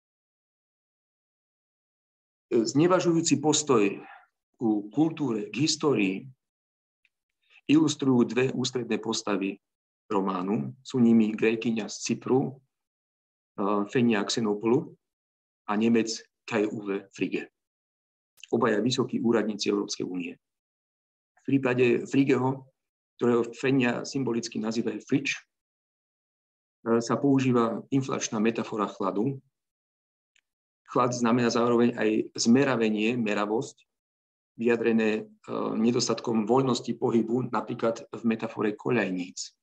Znevažujúci postoj ku kultúre, k histórii ilustrujú dve ústredné postavy románu. Sú nimi Grékyňa z Cypru, Fenia Xenopolu a Nemec Kai Uwe Frigge. Obaja vysokí úradníci Európskej únie. V prípade Friggeho, ktorého Fenia symbolicky nazýva Fridge, sa používa inflačná metafora chladu. Chlad znamená zároveň aj zmeravenie, meravosť, vyjadrené nedostatkom voľnosti pohybu, napríklad v metafore koľajníc.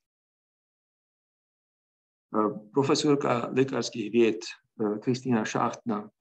Profesorka lekárskych vied Kristýna Šachtna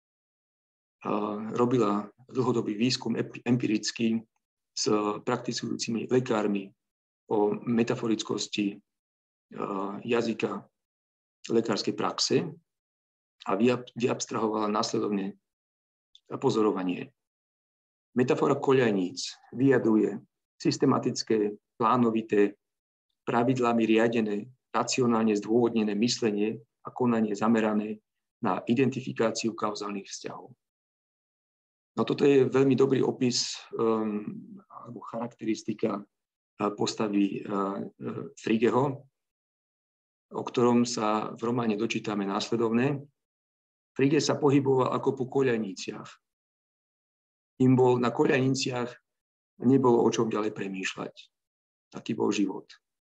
robila dlhodobý výskum empirický s praktizujúcimi lekármi o metaforickosti jazyka lekárskej praxe a vyabstrahovala následovne pozorovanie. Metafora koľajníc vyjadruje systematické, plánovité, pravidlami riadené, racionálne zdôvodnené myslenie a konanie zamerané na identifikáciu kauzálnych vzťahov. No toto je veľmi dobrý opis alebo charakteristika postavy Friggeho, o ktorom sa v románe dočítame následovné. Frigge sa pohyboval ako po koľajniciach. Im bol na koľajniciach, nebolo o čom ďalej premýšľať. Taký bol život.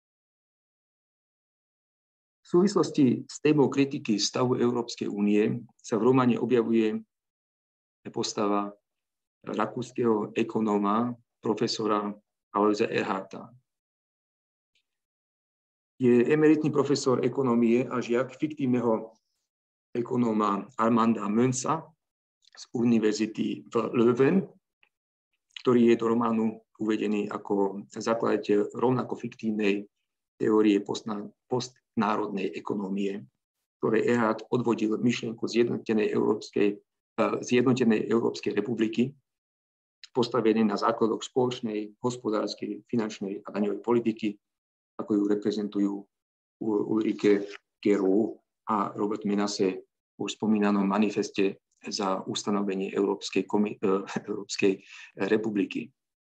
V súvislosti s témou kritiky stavu Európskej únie sa v románe objavuje postava rakúskeho ekonóma, profesora Aloisa Erharta. Je emeritný profesor ekonomie a žiak fiktívneho ekonóma Armanda Mönza z univerzity v Leuven, ktorý je do románu uvedený ako zakladateľ rovnako fiktívnej teórie postnárodnej ekonómie, ktorej Erhard odvodil myšlienku zjednotenej Európskej republiky, postavenej na základoch spoločnej hospodárskej, finančnej a daňovej politiky, ako ju reprezentujú Ulrike Gerow a Robert Menasse v už spomínanom manifeste za ustanovenie Európskej republiky.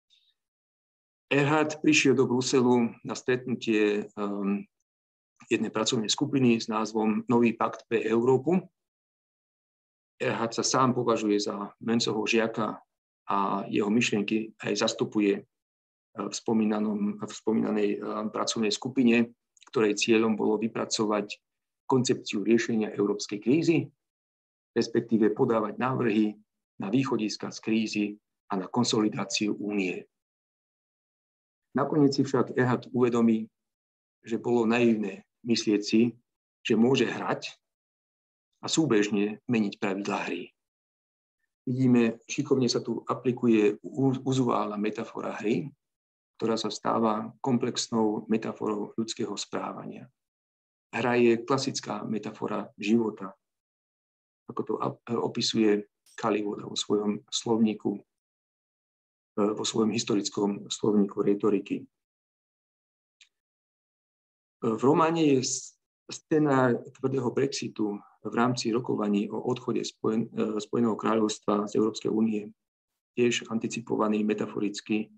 Erhard prišiel do Bruselu na stretnutie jednej pracovnej skupiny s názvom Nový pakt pre Európu. Erhard sa sám považuje za Mönzovho žiaka a jeho myšlienky aj zastupuje v spomínanej pracovnej skupine, ktorej cieľom bolo vypracovať koncepciu riešenia európskej krízy, respektíve podávať návrhy na východiska z krízy a na konsolidáciu únie. Nakoniec si však Erhard uvedomí, že bolo naivné myslieť si, že môže hrať a súbežne meniť pravidlá hry. Vidíme, šikovne sa tu aplikuje uzuálna metafora hry, ktorá sa stáva komplexnou metaforou ľudského správania. Hra je klasická metafora života, ako to opisuje Kalivoda vo svojom slovníku, vo svojom historickom slovníku retoriky. V románe je scenár tvrdého Brexitu v rámci rokovaní o odchode Spojeného kráľovstva z Európskej únie tiež anticipovaný metaforicky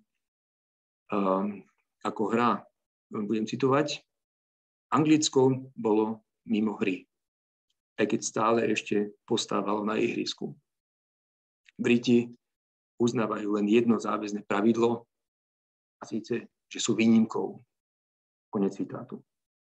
ako hra. Budem citovať. Anglicko bolo mimo hry, aj keď stále ešte postávalo na ihrisku. Briti uznávajú len jedno záväzné pravidlo, a síce, že sú výnimkou. Konec citátu.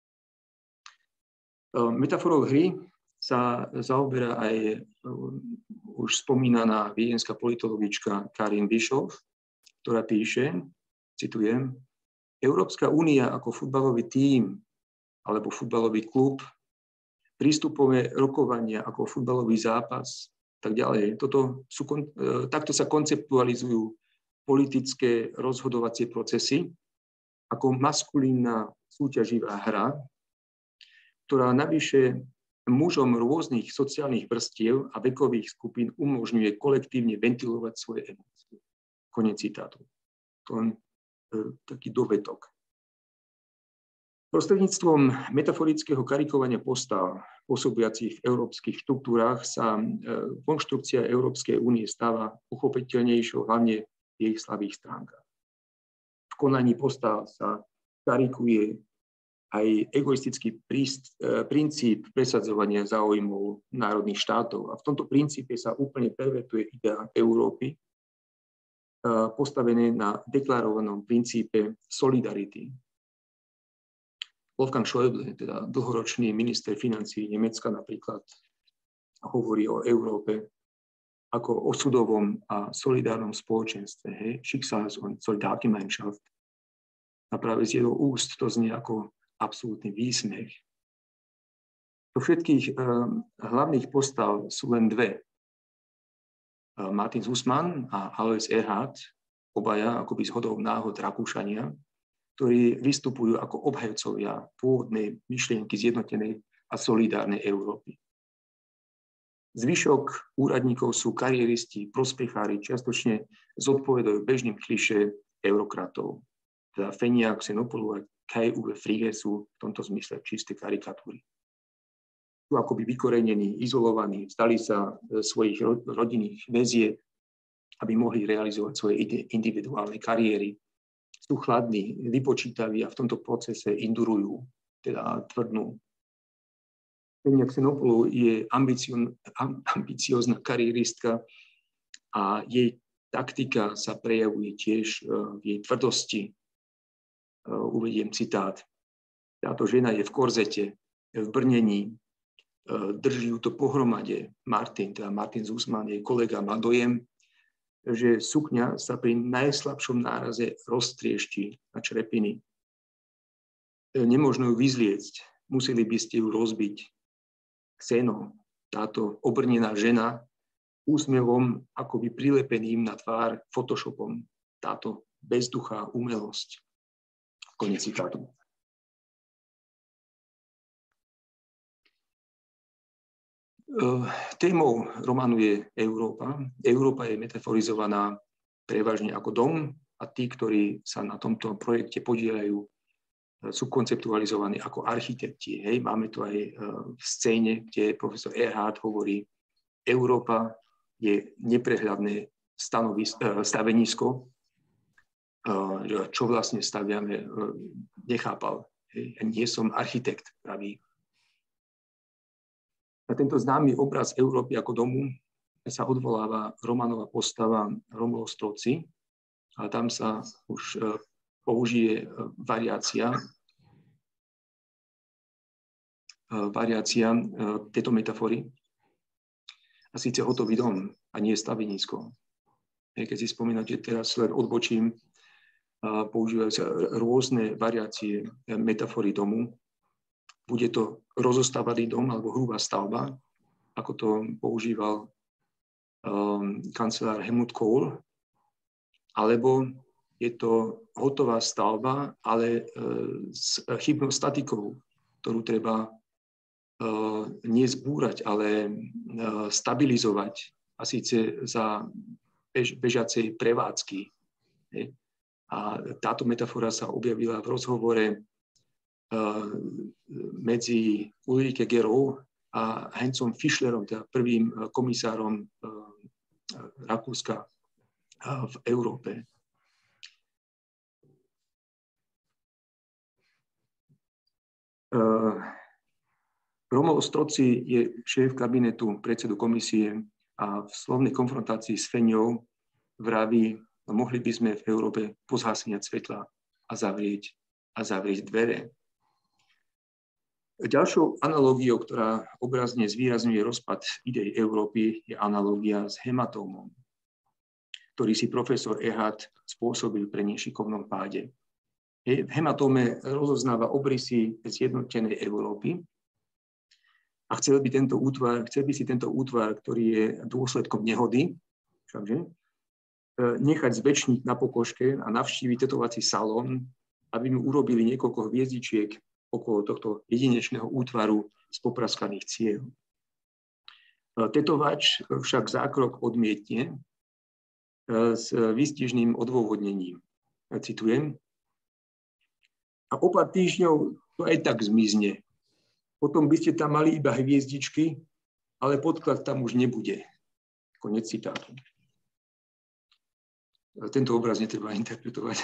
Metaforou hry sa zaoberá aj už spomínaná viedenská politologička Karin Bischoff, ktorá píše, citujem, Európska únia ako futbalový tím alebo futbalový klub, prístupové rokovania ako futbalový zápas, tak ďalej. Takto sa konceptualizujú politické rozhodovacie procesy ako maskulínna súťaživá hra, ktorá navyše mužom rôznych sociálnych vrstiev a vekových skupín umožňuje kolektívne ventilovať svoje emócie. Koniec citátu. To je taký dovetok. Prostredníctvom metaforického karikovania postav pôsobiacich v európskych štruktúrách sa konštrukcia Európskej únie stáva uchopiteľnejšou hlavne v jej slabých stránkach. V konaní postav sa karikuje aj egoistický princíp presadzovania záujmov národných štátov. A v tomto princípe sa úplne pervertuje idea Európy, postavené na deklarovanom princípe solidarity. Wolfgang Schäuble, teda dlhoročný minister financií Nemecka napríklad, hovorí o Európe ako osudovom a solidárnom spoločenstve, Schicksals- und Solidargemeinschaft. A práve z jeho úst to znie ako absolútny výsmech. Do všetkých hlavných postav sú len dve. Martin Sussmann a Alois Erhard, obaja akoby zhodou náhod Rakúšania, ktorí vystupujú ako obhajcovia pôvodnej myšlienky zjednotenej a solidárnej Európy. Zvyšok úradníkov sú kariéristi, prospechári, čiastočne zodpovedajú bežným klišé eurokratov. Teda Fenia, Xenopolu a Kai-Uwe Frege sú v tomto zmysle čisté karikatúry. Sú akoby vykorenení, izolovaní, vzdali sa svojich rodinných väzieb, aby mohli realizovať svoje individuálne kariéry. Sú chladní, vypočítaví a v tomto procese indurujú, teda tvrdnú. Fenia Xenopolu je ambiciózna kariéristka a jej taktika sa prejavuje tiež v jej tvrdosti. Uvediem citát. Táto žena je v korzete, v brnení, drží ju to pohromade. Martin Sussmann, jej kolega, má dojem, že sukňa sa pri najslabšom náraze roztriešti na črepiny. Nemožno ju vyzliecť, museli by ste ju rozbiť. Xeno, táto obrnená žena, úsmevom akoby prilepeným na tvár Photoshopom, táto bezduchá umelosť. Koniec citátu. Témou románu je Európa. Európa je metaforizovaná prevažne ako dom a tí, ktorí sa na tomto projekte podieľajú, sú konceptualizovaní ako architekti. Máme to aj v scéne, kde profesor Erhard hovorí, Európa je neprehľadné stavenisko, čo vlastne staviame, nechápal. Nie som architekt, praví. Na tento známy obraz Európy ako domu sa odvoláva románová postava Romolo Strozzi, a tam sa už použije variácia tejto metafory. A síce hotový dom a nie stavenisko. Keď si spomínate, teraz len odbočím, používajú sa rôzne variácie metafory domu. Bude to rozostávaný dom alebo hrubá stavba, ako to používal kancelár Helmut Kohl, alebo je to hotová stavba, ale s chybnou statikou, ktorú treba nie zbúrať, ale stabilizovať, a síce za bežiacej prevádzky. A táto metafora sa objavila v rozhovore medzi Ulrike Gerou a Heinzom Fischlerom, teda prvým komisárom Rakúska v Európe. Romo Ostroci je šéf kabinetu predsedu komisie a v slovnej konfrontácii s Feňou vraví, mohli by sme v Európe pozhasínať svetla a zavrieť dvere. Ďalšou analógiou, ktorá obrazne zvýrazňuje rozpad idej Európy, je analógia s hematómom, ktorý si profesor Ehart spôsobil pri nešikovnom páde. V hematóme rozoznáva obrysy zjednotenej Európy a chcel by si tento útvar, ktorý je dôsledkom nehody, všakže, nechať zvečniť na pokožke a navštíviť tetovací salón, aby mu urobili niekoľko hviezdičiek okolo tohto jedinečného útvaru z popraskaných ciev. Tetovač však zákrok odmietne s výstižným odôvodnením. Citujem. A o pár týždňov to aj tak zmizne. Potom by ste tam mali iba hviezdičky, ale podklad tam už nebude. Koniec citátu. Tento obraz netreba interpretovať.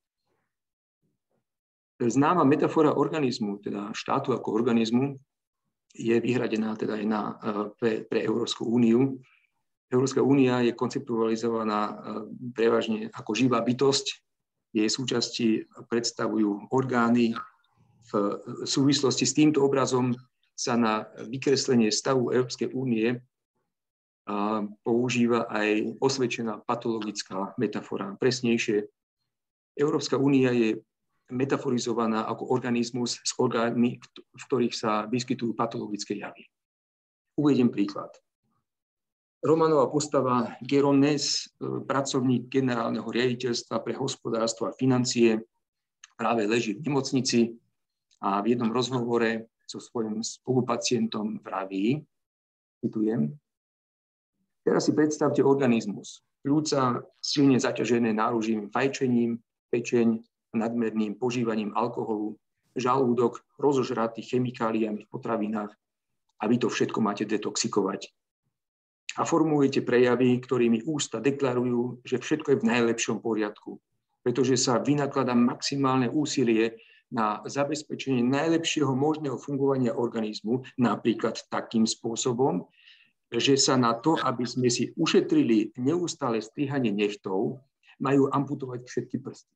Známa metafora organizmu, teda štátu ako organizmu, je vyhradená teda aj pre Európsku úniu. Európska únia je konceptualizovaná prevažne ako živá bytosť. Jej súčasti predstavujú orgány. V súvislosti s týmto obrazom sa na vykreslenie stavu Európskej únie používa aj osvedčená patologická metafora. Presnejšie, Európska únia je metaforizovaná ako organizmus s orgánmi, v ktorých sa vyskytujú patologické javy. Uvediem príklad. Romanová postava Gerones, pracovník generálneho riaditeľstva pre hospodárstvo a financie, práve leží v nemocnici a v jednom rozhovore so svojím spolupacientom vraví, citujem, teraz si predstavte organizmus. Pľúca silne zaťažené náruživým fajčením, pečeň, nadmerným požívaním alkoholu, žalúdok rozožratý chemikáliami v potravinách a vy to všetko máte detoxikovať. A formujete prejavy, ktorými ústa deklarujú, že všetko je v najlepšom poriadku, pretože sa vynakladá maximálne úsilie na zabezpečenie najlepšieho možného fungovania organizmu, napríklad takým spôsobom, že sa na to, aby sme si ušetrili neustále strihanie nechtov, majú amputovať všetky prsty.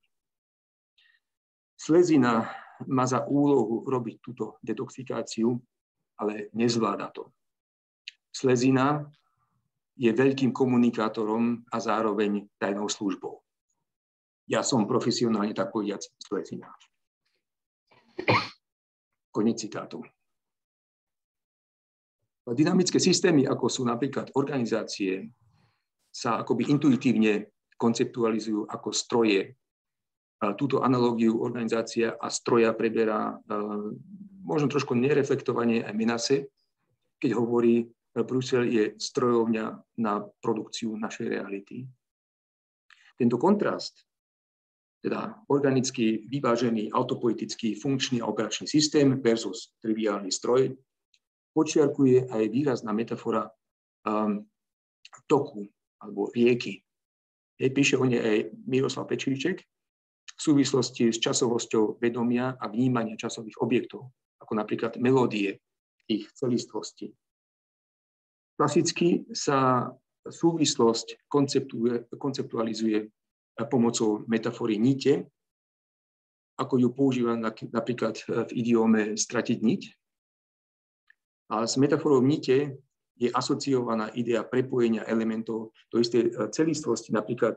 Slezina má za úlohu robiť túto detoxikáciu, ale nezvláda to. Slezina je veľkým komunikátorom a zároveň tajnou službou. Ja som profesionálne tak povediac slezina. Koniec citátu. Dynamické systémy, ako sú napríklad organizácie, sa akoby intuitívne konceptualizujú ako stroje. Túto analógiu organizácia a stroja preberá možno trošku nereflektovanie aj Menasse, keď hovorí, Brusel je strojovňa na produkciu našej reality. Tento kontrast, teda organický, vyvážený, autopoetický, funkčný a operačný systém versus triviálny stroj, počiarkuje aj výrazná metafora toku alebo rieky. Píše o nej aj Miroslav Pečíček v súvislosti s časovosťou vedomia a vnímania časových objektov, ako napríklad melódie ich celistvosti. Klasicky sa súvislosť konceptualizuje pomocou metafory nite, ako ju používa napríklad v idiome stratiť niť. A s metaforou nite je asociovaná idea prepojenia elementov do istej celistvosti, napríklad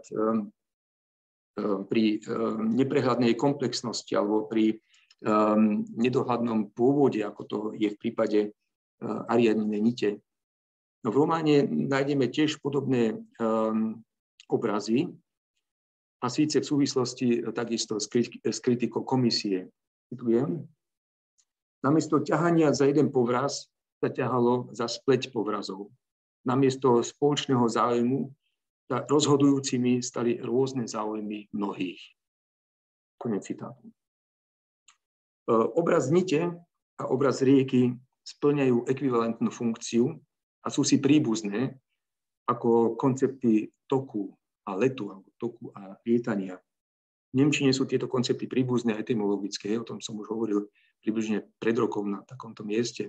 pri neprehľadnej komplexnosti alebo pri nedohľadnom pôvode, ako to je v prípade Ariadnine nite. No, v románe nájdeme tiež podobné obrazy, a síce v súvislosti takisto s kritikou komisie. Citujem: namiesto ťahania za jeden povraz sa ťahalo za spleť povrazov. Namiesto spoločného záujmu sa rozhodujúcimi stali rôzne záujmy mnohých. Koniec citátu. Obraz nite a obraz rieky spĺňajú ekvivalentnú funkciu a sú si príbuzné ako koncepty toku a letu, alebo toku a lietania. V nemčine sú tieto koncepty príbuzné etymologické, o tom som už hovoril približne pred rokom na takomto mieste.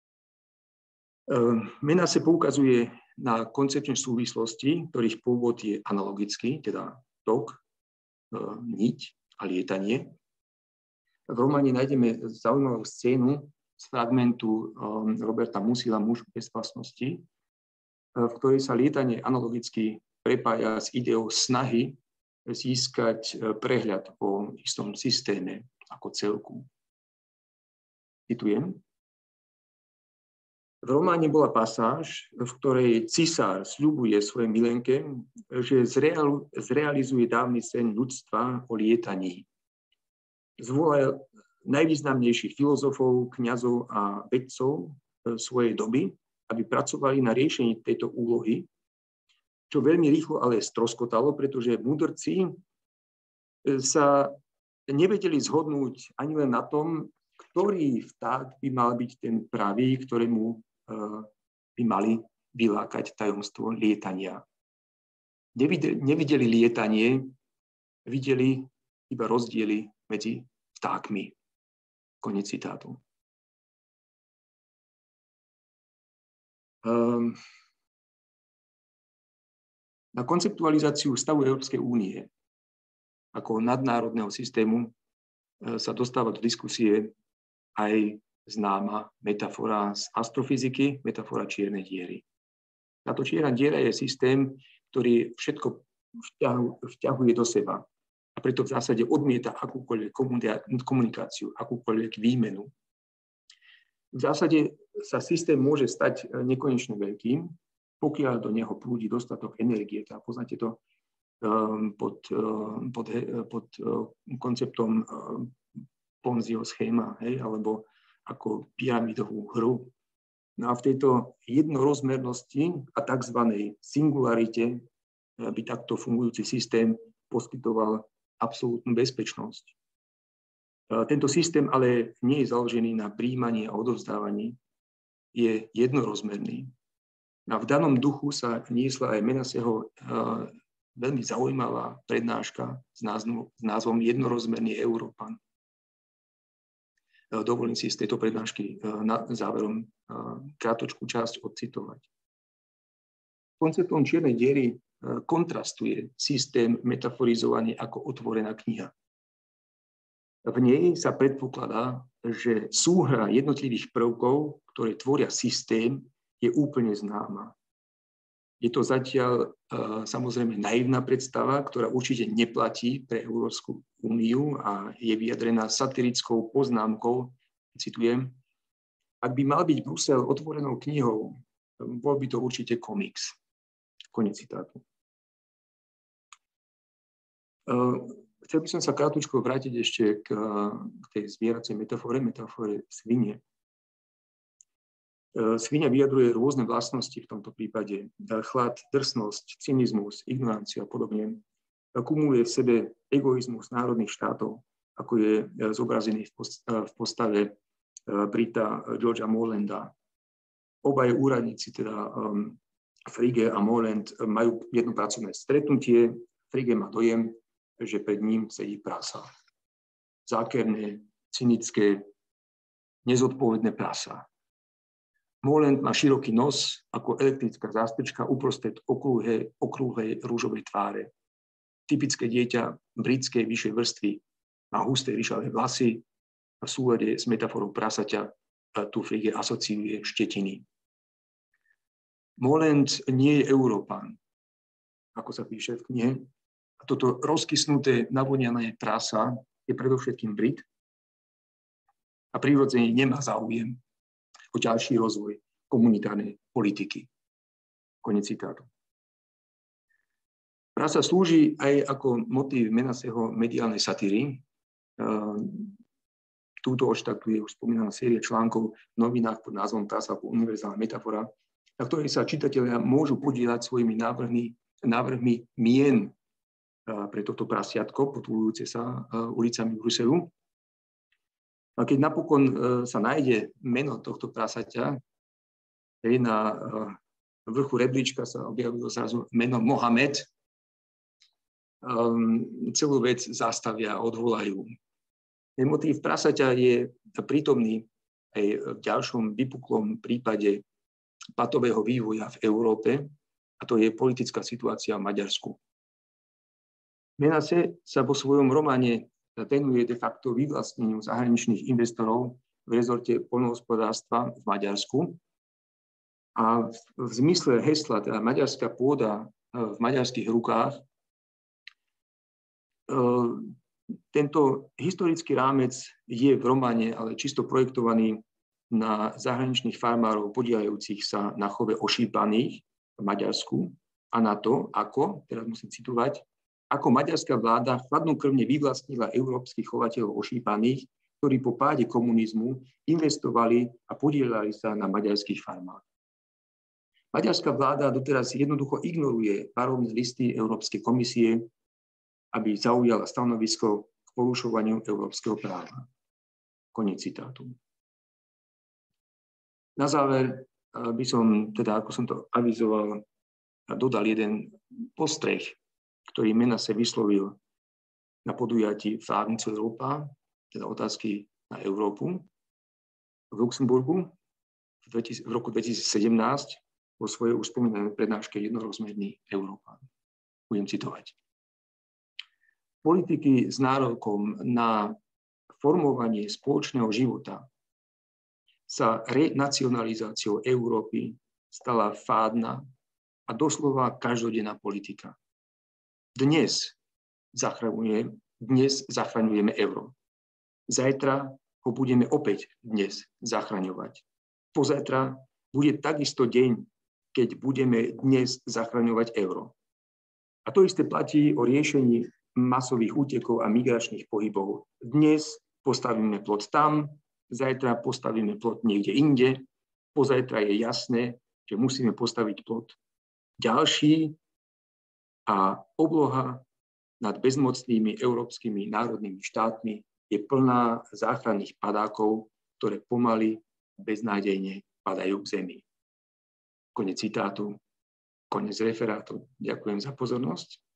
Mena sa poukazuje na koncepčné súvislosti, ktorých pôvod je analogický, teda tok, niť a lietanie. V románe nájdeme zaujímavú scénu z fragmentu Roberta Musila Muž bez vlastnosti, v ktorej sa lietanie analogicky prepája s ideou snahy získať prehľad o istom systéme ako celku. Citujem: v románe bola pasáž, v ktorej cisár sľubuje svojej milenke, že zrealizuje dávny sen ľudstva o lietaní. Zvolal najvýznamnejších filozofov, kňazov a vedcov svojej doby, aby pracovali na riešení tejto úlohy, čo veľmi rýchlo ale stroskotalo, pretože mudrci sa nevedeli zhodnúť ani len na tom, ktorý vták by mal byť ten pravý, ktorému by mali vylákať tajomstvo lietania. Nevideli lietanie, videli iba rozdiely medzi vtákmi. Koniec citátu. Na konceptualizáciu stavu Európskej únie ako nadnárodného systému sa dostáva do diskusie aj známa metafora z astrofyziky, metafora čiernej diery. Táto čierna diera je systém, ktorý všetko vťahuje do seba a preto v zásade odmieta akúkoľvek komunikáciu, akúkoľvek výmenu. V zásade sa systém môže stať nekonečne veľkým, pokiaľ do neho prúdi dostatok energie. Teda poznáte to pod konceptom Ponziho schéma, alebo ako pyramidovú hru. No a v tejto jednorozmernosti a tzv. Singularite by takto fungujúci systém poskytoval absolútnu bezpečnosť. Tento systém ale nie je založený na príjmaní a odovzdávaní, je jednorozmerný. A v danom duchu sa niesla aj Menasseho veľmi zaujímavá prednáška s názvom Jednorozmerný Európan. Dovolím si z tejto prednášky na záverom krátočkú časť odcitovať. Konceptom čiernej diery kontrastuje systém metaforizovaný ako otvorená kniha. V nej sa predpokladá, že súhra jednotlivých prvkov, ktoré tvoria systém, je úplne známa. Je to zatiaľ samozrejme naivná predstava, ktorá určite neplatí pre Európsku úniu a je vyjadrená satirickou poznámkou, citujem: ak by mal byť Brusel otvorenou knihou, bol by to určite komiks. Koniec citátu. Chcel by som sa krátko vrátiť ešte k tej zvieracej metafore svine. Sviňa vyjadruje rôzne vlastnosti v tomto prípade. Chlad, drsnosť, cynizmus, ignoranciu a podobne. Kumuluje v sebe egoizmus národných štátov, ako je zobrazený v postave Brita Georgea Morlanda. Obaja úradníci, teda Frege a Morland, majú jedno pracovné stretnutie. Frege má dojem, že pred ním sedí prasa. Zákerné, cynické, nezodpovedné prasa. Morland má široký nos ako elektrická zástrčka uprostred okrúhlej rúžovej tváre. Typické dieťa britskej vyššej vrstvy má husté ryšavé vlasy a v súlade s metaforou prasaťa tu Frege asociuje štetiny. Morland nie je Európan, ako sa píše v knihe. A toto rozkysnuté, navoniané prasa je predovšetkým Brit a prirodzene nemá záujem o ďalší rozvoj komunitárnej politiky. Koniec citátu. Prasa slúži aj ako motív Menaseho mediálnej satíry. Túto odštartuje už spomínaná séria článkov v novinách pod názvom Prasa ako univerzálna metafora, na ktorej sa čitatelia môžu podieľať svojimi návrhmi mien pre toto prasiatko, potulujúce sa ulicami Bruselu. A keď napokon sa nájde meno tohto prasaťa, na vrchu rebríčka sa objavilo zrazu meno Mohamed, celú vec zastavia a odvolajú. Motív prasaťa je prítomný aj v ďalšom vypuklom prípade patového vývoja v Európe, a to je politická situácia v Maďarsku. Menase sa vo svojom románe venuje de facto vyvlastneniu zahraničných investorov v rezorte poľnohospodárstva v Maďarsku. A v zmysle hesla, teda maďarská pôda v maďarských rukách, tento historický rámec je v románe ale čisto projektovaný na zahraničných farmárov podieľajúcich sa na chove ošípaných v Maďarsku a na to, ako, teraz musím citovať, ako maďarská vláda chladnokrvne vyvlastnila európskych chovateľov ošípaných, ktorí po páde komunizmu investovali a podieľali sa na maďarských farmách. Maďarská vláda doteraz jednoducho ignoruje varovné listy Európskej komisie, aby zaujala stanovisko k porušovaniu európskeho práva. Koniec citátu. Na záver by som, teda ako som to avizoval, dodal jeden postreh, ktorý Menase vyslovil na podujatí Fragen zu Europa, teda otázky na Európu, v Luxemburgu v roku 2017 vo svojej už spomínanej prednáške Jednorozmerný Európán. Budem citovať. Politiky s nárokom na formovanie spoločného života sa renacionalizáciou Európy stala fádna a doslova každodenná politika. Dnes zachraňujeme euro. Zajtra ho budeme opäť dnes zachraňovať. Pozajtra bude takisto deň, keď budeme dnes zachraňovať euro. A to isté platí o riešení masových útekov a migračných pohybov. Dnes postavíme plot tam, zajtra postavíme plot niekde inde, pozajtra je jasné, že musíme postaviť plot ďalší a obloha nad bezmocnými európskymi národnými štátmi je plná záchranných padákov, ktoré pomaly beznádejne padajú k zemi. Konec citátu, konec referátu. Ďakujem za pozornosť.